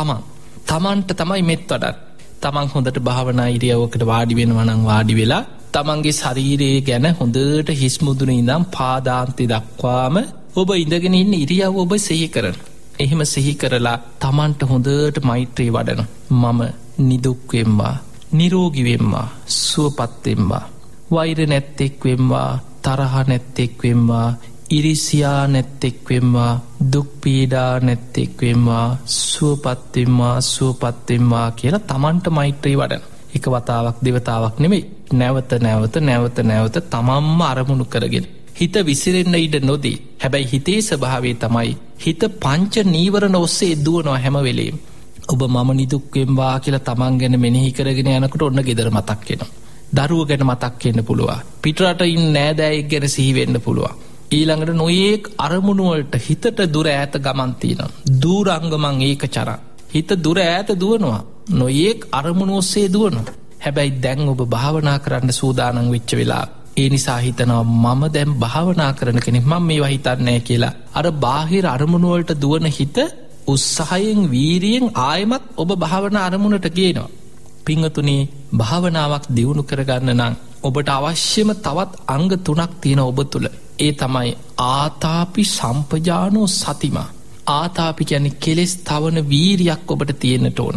තමන්ට තමයි මෙත් වඩන්නේ. තමන් හොඳට භාවනා ඉරියව්වකට වාඩි වෙනවා නම් වාඩි වෙලා තමන්ගේ ශරීරය ගැන හොඳට හිස් මුදුනේ ඉඳන් පාදාන්තය දක්වාම ඔබ ඉඳගෙන ඉන්න ඉරියව්ව ඔබ සිහි කරන. එහෙම සිහි කරලා තමන්ට හොඳට මෛත්‍රී වඩන. මම නිදුක් වෙම්වා, නිරෝගී වෙම්වා, සුවපත් වෙම්වා, වෛර නැත්තෙක් වෙම්වා, තරහ නැත්තෙක් වෙම්වා, ඉරිසියා නැත්තෙක් වෙම්වා, දුක් පීඩා නැත්තෙක් වෙම්වා, සුවපත් වෙම්වා, සුවපත් වෙම්වා කියලා තමන්ට මෛත්‍රී වඩන. එක වතාවක් දෙවතාවක් නෙමෙයි, නැවත නැවත නැවත නැවත තමන්ම අරමුණු කරගෙන හිත විසිරෙන්න ඉඩ නොදී. හැබැයි හිතේ ස්වභාවය තමයි හිත පංච නීවරණ ඔස්සේ දුවනවා හැම වෙලේම. ඔබ මම නිදුක් වෙම්වා කියලා තමන් ගැන මෙනෙහි කරගෙන යනකොට ඔන්න ගෙදර මතක් වෙනවා. දරුවෝ ගැන මතක් වෙන්න පුළුවන්. පිටරට ඉන්න නෑදෑයෙක් ගැන සිහි වෙන්න පුළුවන්. ඊළඟට නොයේක් අරමුණු වලට හිතට දුර ඈත ගමන් තියෙනවා. දූරංගමං ඒකචරං. හිත දුර ඈත දුවනවා. නොයේක් අරමුණු ඔස්සේ දුවනවා. හැබැයි දැන් ඔබ භාවනා කරන්න සූදානම් වෙච්ච වෙලාව. ඒ නිසා හිතනවා මම දැන් භාවනා කරන කෙනෙක්, මම මේවා හිතන්නේ නැහැ කියලා. අර බාහිර අරමුණු වලට දුවන හිත උත්සාහයෙන් වීරියෙන් ආයමත් ඔබ භාවනා අරමුණට ගේනවා. පිංගතුනි, භාවනාවක් දියුණු කරගන්න නම් ඔබට අවශ්‍යම තවත් අංග 3ක් තියෙන ඔබ තුල. ඒ තමයි ආතාපි සම්පජානෝ සතිමා. ආතාපි කියන්නේ කෙලෙස් තවන වීරියක් ඔබට තියෙන්නට ඕන.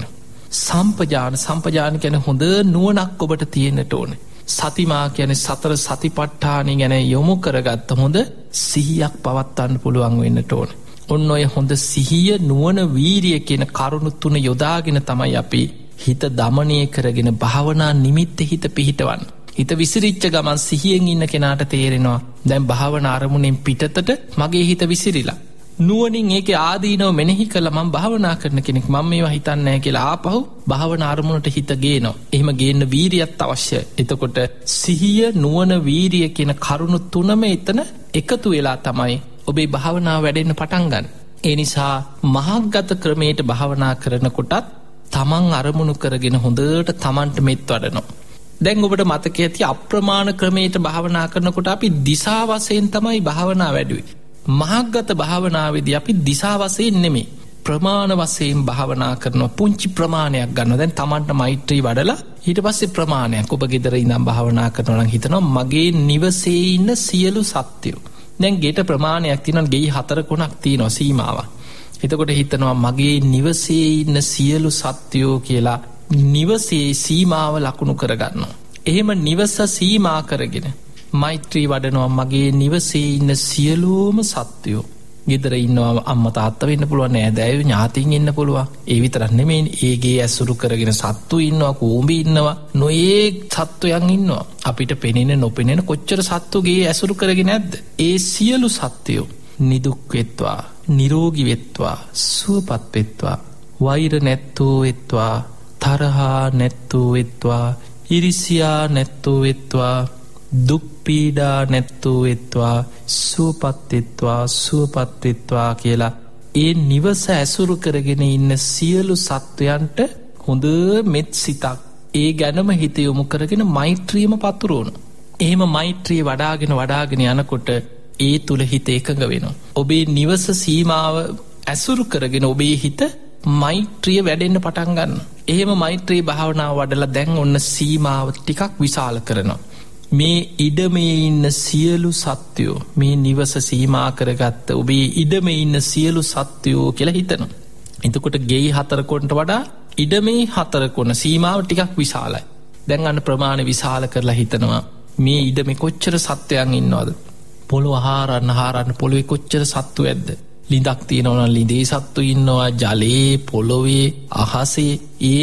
සම්පජාන කියන්නේ හොඳ නුවණක් ඔබට තියෙන්නට ඕන. සතිමා කියන්නේ සතර සතිපට්ඨාන ගැන යොමු කරගත්ත හොඳ සිහියක් පවත්වන්න පුළුවන් වෙන්නට ඕන. ඔන්න ඔය හොඳ සිහිය, නුවණ, වීරිය කියන කරුණු 3 යොදාගෙන තමයි අපි හිත දමනය කරගෙන භාවනා නිමිත්ත හිත පිහිටවන්න. හිත විසිරිච්ච ගමන් සිහියෙන් ඉන්න කෙනාට තේරෙනවා දැන් භාවනා අරමුණෙන් පිටතට මගේ හිත විසිරිලා. නුවණින් ඒකේ ආදීනව මෙනෙහි කළා මම භාවනා කරන කෙනෙක්, මම මේවා හිතන්නේ නැහැ කියලා ආපහු භාවනා අරමුණට හිත ගේනවා. එහෙම ගේන්න වීරියත් අවශ්‍යයි. එතකොට සිහිය, නුවණ, වීරිය කියන කරුණු 3ම එතන එකතු වෙලා තමයි ඔබේ භාවනාව වැඩෙන්න පටන් ගන්න. ඒ නිසා මහග්ගත ක්‍රමයට භාවනා කරනකොටත් තමන් අරමුණු කරගෙන හොඳට තමන්ට මෙත් වඩනවා. දැන් ඔබට මතක ඇති අප්‍රමාණ ක්‍රමයට භාවනා කරනකොට අපි දිසා වශයෙන් තමයි භාවනා වැඩුවේ. මහග්ගත භාවනාවේදී අපි දිසා වශයෙන් නෙමෙයි, ප්‍රමාණ වශයෙන් භාවනා කරනවා. පුංචි ප්‍රමාණයක් ගන්නවා. දැන් තමන්ට මෛත්‍රී වඩලා ඊට පස්සේ ප්‍රමාණයක් ඔබ ගෙදර ඉඳන් භාවනා කරනවා නම් හිතනවා මගේ නිවසේ ඉන්න සියලු සත්වයෝ. දැන් ගෙට ප්‍රමාණයක් තියෙනවා, ගෙයි 4 තියෙනවා සීමාවක්. එතකොට හිතනවා මගේ නිවසේ ඉන්න සියලු සත්වයෝ කියලා නිවසේ සීමාව ලකුණු කරගන්නවා. එහෙම නිවස සීමා කරගෙන මෛත්‍රී වඩනවා මගේ නිවසේ ඉන්න සියලුම සත්වයෝ. ගෙදර ඉන්නවා අම්මා තාත්තා වෙන්න පුළුවන්, නෑදෑයෝ ඥාතීන් ඉන්න පුළුවන්. ඒ විතරක් නෙමෙයි, ඒගේ ඇසුරු කරගෙන සත්තු ඉන්නවා, කූඹි ඉන්නවා, නොයේක් සත්වයන් ඉන්නවා. අපිට පෙනෙන නොපෙනෙන කොච්චර සත්තුගේ ඇසුරු කරගෙන නැද්ද? ඒ සියලු සත්වයෝ නිදුක් වෙත්වා, නිරෝගී වෙත්වා, සුවපත් වෙත්වා, වෛර නැත්තෝ වෙත්වා, තරහා නැත්තෝ වෙත්වා, ඉරිසියා නැත්තෝ වෙත්වා, දුක් පීඩා නැත්තෝ වෙත්වා, සුවපත් වෙත්වා, සුවපත් වෙත්වා කියලා ඒ නිවස ඇසුරු කරගෙන ඉන්න සියලු සත්වයන්ට හොඳ මෙත් සිතක් ඒ ගැනම හිත යොමු කරගෙන මෛත්‍රියම පතුරවන. එහෙම මෛත්‍රිය වඩාගෙන යනකොට ඒ තුල හිත එකඟ වෙනවා. ඔබේ නිවස සීමාව ඇසුරු කරගෙන ඔබේ හිත මෛත්‍රිය වැඩෙන්න පටන් ගන්නවා. එහෙම මෛත්‍රී භාවනාව වඩලා දැන් ඔන්න සීමාව ටිකක් විශාල කරනවා. මේ ඉඩමේ ඉන්න සියලු සත්වයෝ, මේ නිවස සීමා කරගත්ත ඔබේ ඉඩමේ ඉන්න සියලු සත්වයෝ කියලා හිතනවා. එතකොට ගෙයි 4 වඩා ඉඩමේ 4 සීමාව ටිකක් විශාලයි. දැන් අන්න ප්‍රමාණය විශාල කරලා හිතනවා මේ ඉඩමේ කොච්චර සත්වයන් ඉන්නවද? පොළොව හාරන්න පොළොවේ කොච්චර සත්තු ඇද්ද? ලිඳක් තියෙනවා නම් ලිඳේ සත්තු ඉන්නවා, ජලයේ, පොළොවේ, අහසේ, ඒ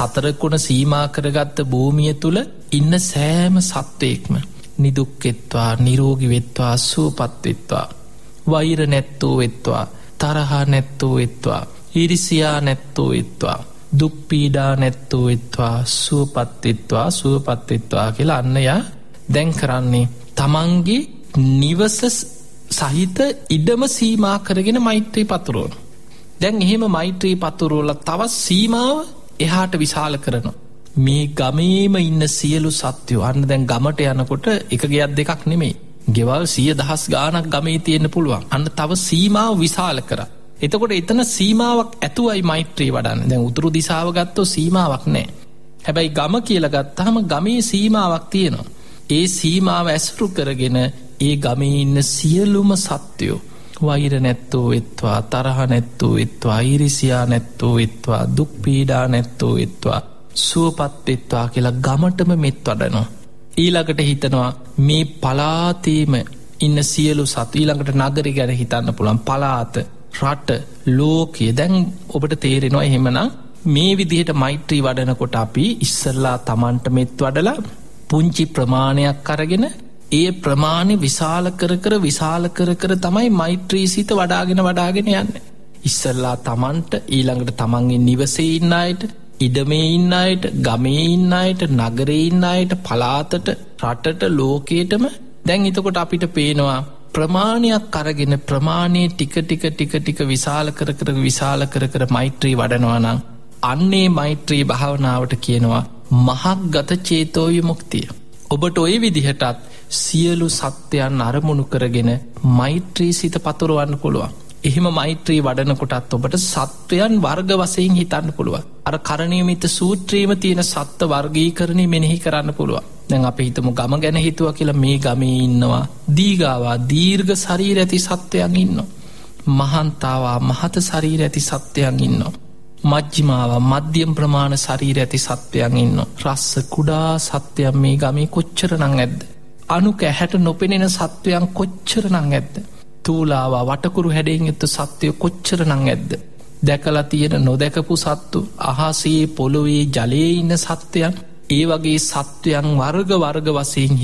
4 සීමා කරගත්ත භූමිය තුල ඉන්න සෑම සත්වයක්ම නිදුක් වෙත්වා, නිරෝගී වෙත්වා, සුවපත් වෙත්වා, වෛර නැත්තෝ වෙත්වා, තරහ නැත්තෝ වෙත්වා, ඊර්ෂ්‍යා නැත්තෝ වෙත්වා, දුක් පීඩා නැත්තෝ වෙත්වා, සුවපත් වෙත්වා, සුවපත් වෙත්වා කියලා අන්න යා දැන් කරන්නේ තමන්ගේ නිවස සහිත ඉඩම සීමා කරගෙන මෛත්‍රී පතුරවන. දැන් එහෙම මෛත්‍රී පතුරවලා තවත් සීමාව එහාට විශාල කරනවා. මේ ගමේම ඉන්න සියලු සත්වයෝ අන්න දැන් ගමට යනකොට එක ගෙයක් දෙකක් නෙමෙයි, ගෙවල් 100,000 ගාණක් ගමේ තියෙන්න පුළුවන්. අන්න තව සීමාව විශාල කරා. එතකොට එතන සීමාවක් ඇතුවයි මෛත්‍රී වඩන්නේ. දැන් උතුරු දිශාව ගත්තොත් සීමාවක් නැහැ. හැබැයි ගම කියලා ගත්තාම ගමේ සීමාවක් තියෙනවා. ඒ සීමාව ඇසුරු කරගෙන ඒ ගමේ ඉන්න සියලුම සත්වයෝ වෛර නැත්තෝ වෙත්වා, තරහ නැත්තෝ වෙත්වා, ඊරිසියා නැත්තෝ වෙත්වා, දුක් පීඩා නැත්තෝ වෙත්වා, සුවපත් වෙත්වා කියලා ගමටම මෙත් වඩනවා. ඊළඟට හිතනවා මේ පලාතේම ඉන්න සියලු සතු, ඊළඟට නගරය ගැන හිතන්න පුළුවන්, පලාත, රට, ලෝකය. දැන් ඔබට තේරෙනවා එහෙමනම් මේ විදිහට මෛත්‍රී වඩනකොට අපි ඉස්සල්ලා තමන්ට මෙත් වඩලා පුංචි ප්‍රමාණයක් අරගෙන ඒ ප්‍රමාණය විශාල කර කර තමයි මෛත්‍රී සිත වඩාගෙන යන්න. ඉස්සල්ලා තමන්ට, ඊළඟට තමන්ගේ නිවසේ ඉන්න අයට, ඉඩමේ ඉන්න අයට, ගමේ ඉන්න අයට, නගරේ ඉන්න අයට, පලාතට, රටට, ලෝකයටම. දැන් එතකොට අපිට පේනවා ප්‍රමාණයක් අරගෙන ප්‍රමාණය ටික විශාල කර මෛත්‍රී වඩනවා නම් අන්නේ මෛත්‍රී භාවනාවට කියනවා මහග්ගත චේතෝ විමුක්තිය. ඔබට ඔය විදිහටත් සියලු සත්‍යයන් අරමුණු කරගෙන මෛත්‍රී සිත පතුරවන්න පුළුවන්. එහෙම මෛත්‍රී වඩනකොටත් ඔබට සත්වයන් වර්ග වශයෙන් හිතන්න පුළුවන්. අර කරණීයමිත සූත්‍රයේම තියෙන සත්ත්ව වර්ගීකරණය මෙනෙහි කරන්න පුළුවන්. දැන් අපි හිතමු ගම ගැන හිතුවා කියලා. මේ ගමේ ඉන්නවා දීගාවා, දීර්ඝ ශරීර ඇති සත්වයන් ඉන්නවා. මහන්තාවා, මහත ශරීර ඇති සත්වයන් ඉන්නවා. මජ්ජිමාවා, මධ්‍යම ප්‍රමාණ ශරීර ඇති සත්වයන් ඉන්නවා. රස්ස, කුඩා සත්වයන් මේ ගමේ කොච්චරනම් ඇද්ද? අණුක ඇහැට නොපෙනෙන සත්වයන් කොච්චරනම් ඇද්ද? තූලාවා, වටකුරු හැඩයෙන් යුක්ත සත්වය කොච්චරනම් ඇද්ද? දැකලා තියෙන නොදැකපු සත්තු, අහසේ, පොළොවේ, ජලයේ ඉන්න සත්වයන්, ඒ වගේ සත්වයන් වර්ග වශයෙන්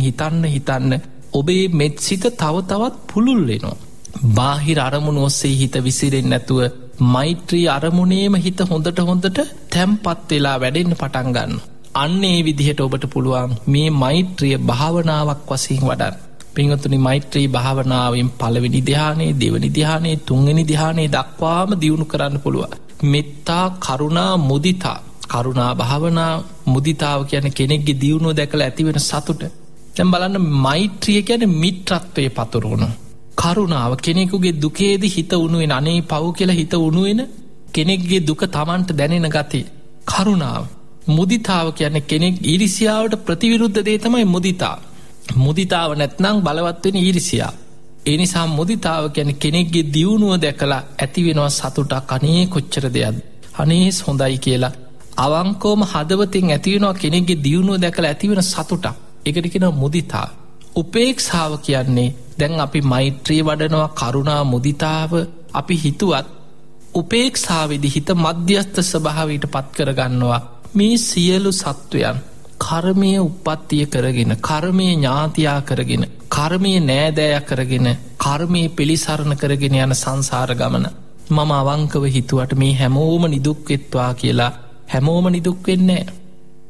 හිතන්න ඔබේ මෙත්සිත තව තවත් පුළුල් වෙනවා. බාහිර අරමුණු ඔස්සේ හිත විසිරෙන්නේ නැතුව මෛත්‍රී අරමුණේම හිත හොඳට තැම්පත් වෙලා වැඩෙන්න පටන් ගන්නවා. අන්න ඒ විදිහට ඔබට පුළුවන් මේ මෛත්‍රිය භාවනාවක් වශයෙන් වඩන්න. පින්වතුනි, මෛත්‍රී භාවනාවෙන් පළවෙනි ධ්‍යානයේ, දෙවෙනි ධ්‍යානයේ, තුන්වෙනි ධ්‍යානයේ දක්වාම දියුණු කරන්න පුළුවන්. මෙත්තා, කරුණා, මුදිතා. කරුණා භාවනා, මුදිතාව කියන්නේ කෙනෙක්ගේ දියුණුව දැකලා ඇතිවෙන සතුට. දැන් බලන්න, මෛත්‍රිය කියන්නේ මිත්‍රත්වයේ පතුරවන. කරුණාව කෙනෙකුගේ දුකේදී හිත උණු වෙන, අනේ පව් කියලා හිත උණු වෙන කෙනෙක්ගේ දුක Tamanට දැනෙන ගතිය කරුණාව. මුදිතාව කියන්නේ කෙනෙක් ඊර්ෂ්‍යාවට ප්‍රතිවිරුද්ධ දේ තමයි මුදිතාව. මුදිතාව නැත්නම් බලවත් වෙන ඊර්ෂ්‍යාව. ඒ නිසා මුදිතාව කියන්නේ කෙනෙක්ගේ දියුණුව දැකලා ඇති වෙනවා සතුටක්. අනේ කොච්චර දෙයක්ද, අනේ හොඳයි කියලා අවංකවම හදවතින් ඇති වෙනවා කෙනෙක්ගේ දියුණුව දැකලා ඇති වෙන සතුටක්. ඒකට කියනවා මුදිතාව. උපේක්ෂාව කියන්නේ දැන් අපි මෛත්‍රී වඩනවා, කරුණා, මුදිතාව අපි හිතුවත් උපේක්ෂාවේදී හිත මධ්‍යස්ථ ස්වභාවයට පත් කරගන්නවා. මේ සියලු සත්වයන් කර්මයේ උප්පත්තිය කරගෙන, කර්මයේ ඥාතියා කරගෙන, කර්මයේ නෑදෑයා කරගෙන, කර්මයේ පිළිසරණ කරගෙන යන සංසාර ගමන මම අවංකව හිතුවට මේ හැමෝම නිදුක් වෙත්වා කියලා හැමෝම නිදුක් වෙන්නේ නැහැ.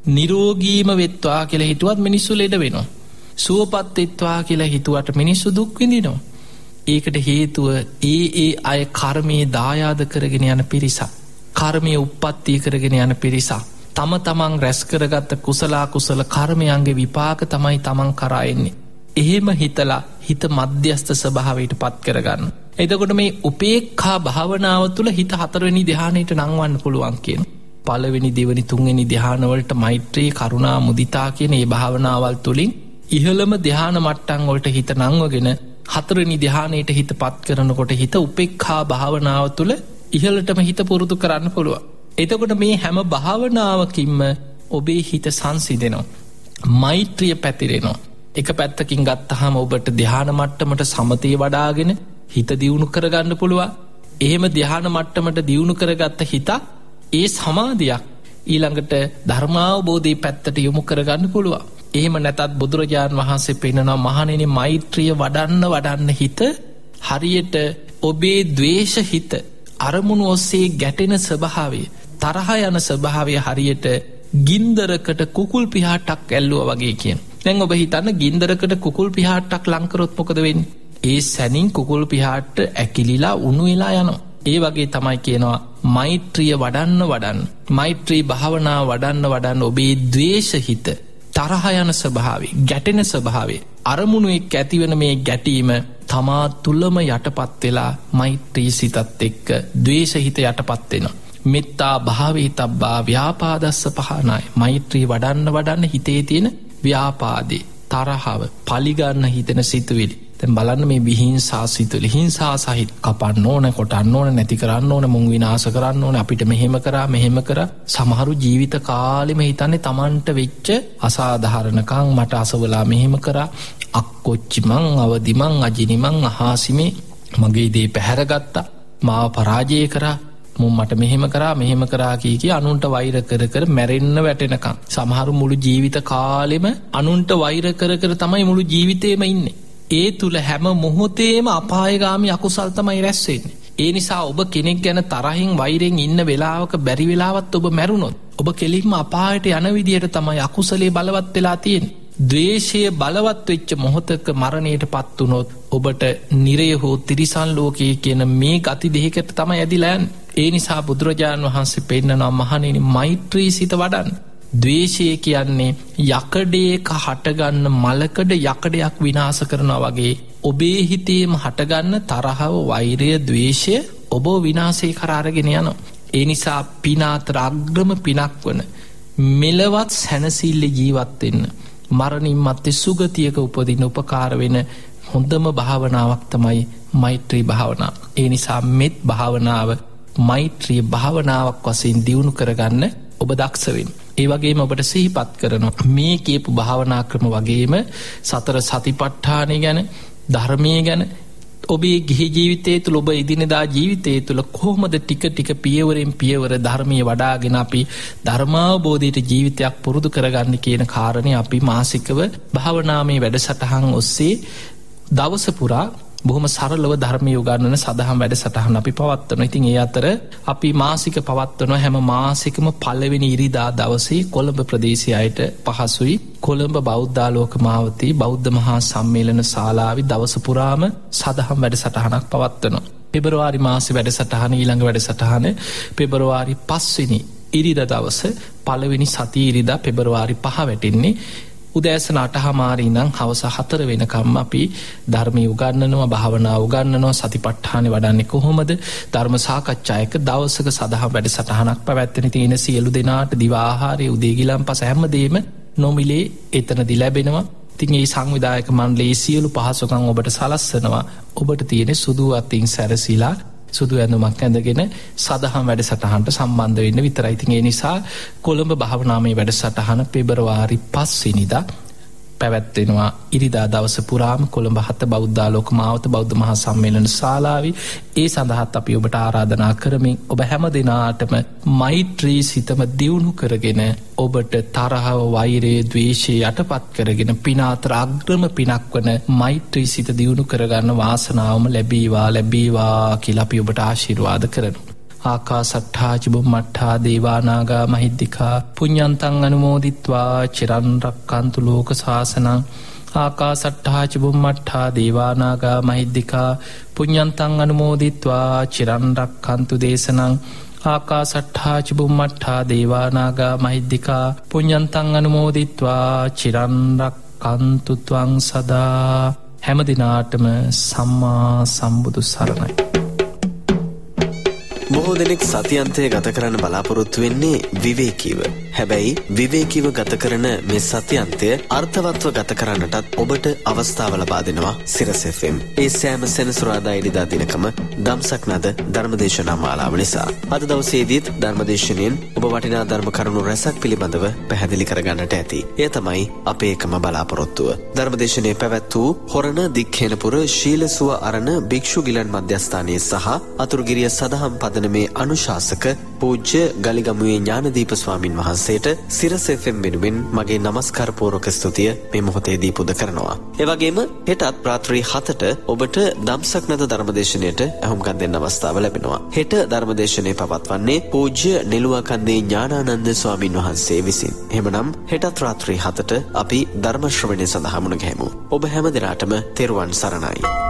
නිරෝගීම වෙත්වා කියලා හිතුවත් මිනිස්සු ලෙඩ වෙනවා. සුවපත් වෙත්වා කියලා හිතුවට මිනිස්සු දුක් විඳිනවා. ඒකට හේතුව ඒ අය කර්මයේ දායාද කරගෙන යන පිරිසක්, කර්මයේ උප්පත්තිය කරගෙන යන පිරිසක්. තම තමන් රැස් කරගත්ත කුසල කර්මයන්ගේ විපාක තමයි තමන් කරා එන්නේ. එහෙම හිතලා හිත මධ්‍යස්ථ ස්වභාවයට පත් කරගන්න. එතකොට මේ උපේක්ඛා භාවනාව තුළ හිත හතරවෙනි ධ්‍යානයට නංවන්න පුළුවන් කියන. පළවෙනි, දෙවෙනි, තුන්වෙනි ධ්‍යානවලට මෛත්‍රී, කරුණා, මුදිතා කියන මේ භාවනාවල් තුලින් ඉහළම ධ්‍යාන මට්ටම් වලට හිත නංවගෙන හතරවෙනි ධ්‍යානයට හිත පත් කරනකොට හිත උපේක්ඛා භාවනාව තුළ ඉහළටම හිත පුරුදු කරන්න පුළුවන්. එතකොට මේ හැම භාවනාවකින්ම ඔබේ හිත සංසිඳෙනවා. මෛත්‍රිය පැතිරෙනවා. එක පැත්තකින් ගත්තහම ඔබට ධ්‍යාන මට්ටමට සමතේ වඩාගෙන හිත දියුණු කරගන්න පුළුවන්. එහෙම ධ්‍යාන මට්ටමට දියුණු කරගත්ත හිත ඒ සමාධියක් ඊළඟට ධර්මාවබෝධයේ පැත්තට යොමු කරගන්න පුළුවන්. එහෙම නැතත් බුදුරජාණන් වහන්සේ පෙන්නනවා මහණෙනි, මෛත්‍රිය වඩන්න හිත හරියට ඔබේ ද්වේෂ හිත අරමුණු ඔස්සේ ගැටෙන ස්වභාවය, තරහ යන ස්වභාවය හරියට ගින්දරකට කුකුල් පිහාටක් ඇල්ලුවා වගේ කියන. දැන් ඔබ හිතන්න, ගින්දරකට කුකුල් පිහාටක් ලං කරොත් මොකද වෙන්නේ? ඒ සැනින් කුකුල් පිහාට ඇකිලිලා උණු වෙලා යනවා. ඒ වගේ තමයි කියනවා මෛත්‍රිය වඩන්න මෛත්‍රී භාවනාව වඩන්න ඔබේ ද්වේෂ හිත, තරහ යන ස්වභාවය, ගැටෙන ස්වභාවය, අරමුණු එක්ක ඇතිවන මේ ගැටීම තමා තුලම යටපත් වෙලා මෛත්‍රී සිතත් එක්ක ද්වේෂ හිත යටපත් වෙනවා. මෙත්තා භාවේතබ්බා ව්‍යාපාදස්ස පහනාය. මෛත්‍රී වඩන්න හිතේ තියෙන ව්‍යාපාදේ, තරහව, පලිගන්න හිතෙන සිතුවිලි, දැන් බලන්න මේ විහිංසා සිතුවිලි හිංසා සහිත කපන්න ඕන, කොටන්න ඕන, නැති කරන්න ඕන, මුං විනාශ කරන්න ඕන, අපිට මෙහෙම කරා සමහරු ජීවිත කාලෙම හිතන්නේ Tamanට වෙච්ච අසාධාරණකම් මට අසවලා මෙහෙම කරා, අක්කොච්චි මං, අවදි මං, අජිනි මං, අහාසිමේ මගේ දේ පැහැරගත්තා, මාව පරාජය කරා, මුන් මට මෙහෙම කරා කී අනුන්ට වෛර කර මැරෙන්න වැටෙනකම් සමහරු මුළු ජීවිත කාලෙම අනුන්ට වෛර කර තමයි මුළු ජීවිතේම ඉන්නේ. ඒ තුල හැම මොහොතේම අපායගාමී අකුසල් තමයි රැස් වෙන්නේ. ඒ නිසා ඔබ කෙනෙක් ගැන තරහින් වෛරෙන් ඉන්න වෙලාවක බැරි වෙලාවත් ඔබ මැරුණොත් ඔබ කෙලින්ම අපායට යන විදියට තමයි අකුසලයේ බලවත් වෙලා තියෙන්නේ. ද්වේෂය බලවත් වෙච්ච මොහොතක මරණයටපත් වුණොත් ඔබට නිරය හෝ තිරිසන් ලෝකයේ කියන මේ ගති දෙකකට තමයි ඇදිලා යන්නේ. ඒ නිසා බුදුරජාණන් වහන්සේ පෙන්නනවා මහණෙනි මෛත්‍රී සිත වඩන්න. ද්වේෂය කියන්නේ යකඩයක හටගන්න මලකඩ යකඩයක් විනාශ කරනවා වගේ ඔබේ හිතේම හටගන්න තරහව, වෛරය, ද්වේෂය ඔබ විනාශේ කරා අරගෙන යනවා. ඒ නිසා පිනාතර අග්‍රම පිනක් වන මෙලවත් සැනසෙල්ල ජීවත් වෙන්න, මරණින් මත්තේ සුගතියක උපදින්න උපකාර වෙන හොඳම භාවනාවක් තමයි මෛත්‍රී භාවනාව. ඒ නිසා මෙත් භාවනාව මෛත්‍රී භාවනාවක් වශයෙන් දියුණු කරගන්න ඔබ දක්ෂ වෙන්න. ඒ වගේම ඔබට සිහිපත් කරනවා මේ කියපු භාවනා ක්‍රම වගේම සතර සතිපට්ඨානය ගැන, ධර්මයේ ගැන, ඔබේ ගිහි ජීවිතයේ තුල, ඔබ එදිනෙදා ජීවිතයේ තුල කොහොමද ටික පියවරෙන් පියවර ධර්මයේ වඩාගෙන අපි ධර්මාවබෝධයට ජීවිතයක් පුරුදු කරගන්න කියන කාරණේ අපි මාසිකව භාවනාමය වැඩසටහන් ඔස්සේ දවස පුරා බොහොම සරලව ධර්මයේ උගන්වන සදහම් වැඩසටහන් අපි පවත්වනවා. ඉතින් ඒ අතර අපි මාසික පවත්වන හැම මාසිකම පළවෙනි ඉරිදා දවසේ කොළඹ ප්‍රදේශයයට පහසුයි කොළඹ බෞද්ධාලෝක මාවතී බෞද්ධ මහා සම්මේලන ශාලාවේ දවස පුරාම සදහම් වැඩසටහනක් පවත්වනවා. පෙබරවාරි මාසේ වැඩසටහන, ඊළඟ වැඩසටහන පෙබරවාරි 5 වෙනි ඉරිදා දවස, පළවෙනි සති ඉරිදා පෙබරවාරි 5 වැටෙන්නේ උදෑසන 8:00 ඉඳන් හවස 4 වෙනකම් අපි ධර්මයේ උගන්වනවා, භාවනාව උගන්වනවා, සතිපට්ඨානෙ වඩන්නේ කොහොමද, ධර්ම සාකච්ඡායක දවසක සදහම් වැඩසටහනක් පැවැත්වෙන. ඉතින් එන සියලු දෙනාට දිව ආහාරය, උදේ ගිලන්පස හැමදේම නොමිලේ එතනදී ලැබෙනවා. ඉතින් මේ සංවිධායක මණ්ඩලයේ සියලු පහසුකම් ඔබට සලස්වනවා. ඔබට තියෙන සුදු අතින් සැරසීලා සුදු ඇඳුමක් ඇඳගෙන සදහම් වැඩසටහනට සම්බන්ධ වෙන්න විතරයි. ඉතින් ඒ නිසා කොළඹ භාවනාමය වැඩසටහන පෙබරවාරි 5 වෙනිදා පැවැත්වෙනවා. ඉරිදා දවස පුරාම කොළඹ 7 බෞද්ධාලෝක මාවත බෞද්ධ මහා සම්මේලන ශාලාවේ. ඒ සඳහාත් අපි ඔබට ආරාධනා කරමින් ඔබ හැම දිනාටම මෛත්‍රී සිතම දියුණු කරගෙන ඔබට තරහව, වෛරය, ද්වේෂය යටපත් කරගෙන පිනාතර අග්‍රම පිනක් වන මෛත්‍රී සිත දියුණු කරගන්න වාසනාවම ලැබේවා කියලා අපි ඔබට ආශිර්වාද කරනවා. ආකාසට්ඨා චුම්මට්ඨා දේවානාගා මහිද්దికා පුඤ්ඤන්තං අනුමෝදිත්වා චිරන් රක්칸තු ලෝක සාසනං. ආකාසට්ඨා චුම්මට්ඨා දේවානාගා මහිද්దికා පුඤ්ඤන්තං අනුමෝදිත්වා චිරන් රක්칸තු දේශනං. ආකාසට්ඨා චුම්මට්ඨා දේවානාගා මහිද්దికා පුඤ්ඤන්තං අනුමෝදිත්වා චිරන් රක්칸තු ත්වං සදා. හැම දිනාටම සම්මා සම්බුදු සරණයි. බොහෝ දෙනෙක් සතියන්තය ගත කරන්න බලාපොරොත්තු වෙන්නේ විවේකීව. හැබැයි විවේකීව ගත කරන මේ සතියන්තය අර්ථවත්ව ගත කරන්නටත් ඔබට අවස්ථාව ලබා දෙනවා සිරස FM. ඒ සෑම සෙනසුරාදා ඉරිදා දිනකම දම්සක් නද ධර්මදේශනා මාලාව නිසා. අද දවසේදීත් ධර්මදේශනයෙන් ඔබ වටිනා ධර්ම කරුණු රැසක් පිළිබඳව පැහැදිලි කරගන්නට ඇති. එය තමයි අපේ එකම බලාපොරොත්තුව. ධර්මදේශනයේ පැවැත් වූ හොරණ දික්හේනපුර ශීලසුව අරණ භික්ෂු ගිලන් මධ්‍යස්ථානයේ සහ අතුරුගිරිය සදහම් පදනමේ අනුශාසක පූජ්‍ය ගලිගමුවේ ඥානදීප ස්වාමින් වහන්සේට සිරස FM වෙනුවෙන් මගේ නමස්කාර පූර්වක ස්තුතිය මේ මොහොතේදී පුද කරනවා. ඒ වගේම හෙටත් රාත්‍රී 7ට ඔබට දම්සක් නද ධර්මදේශනයට අහුම්කම් දෙන්න අවස්ථාව ලැබෙනවා. හෙට ධර්මදේශනය පවත්වන්නේ පූජ්‍ය නෙළුවකන්දේ ඥානානන්ද ස්වාමින් වහන්සේ විසින්. එහෙමනම් හෙටත් රාත්‍රී 7ට අපි ධර්ම ශ්‍රවණය සඳහා මුණ ගැහෙමු. ඔබ හැම දිනටම තෙරුවන් සරණයි.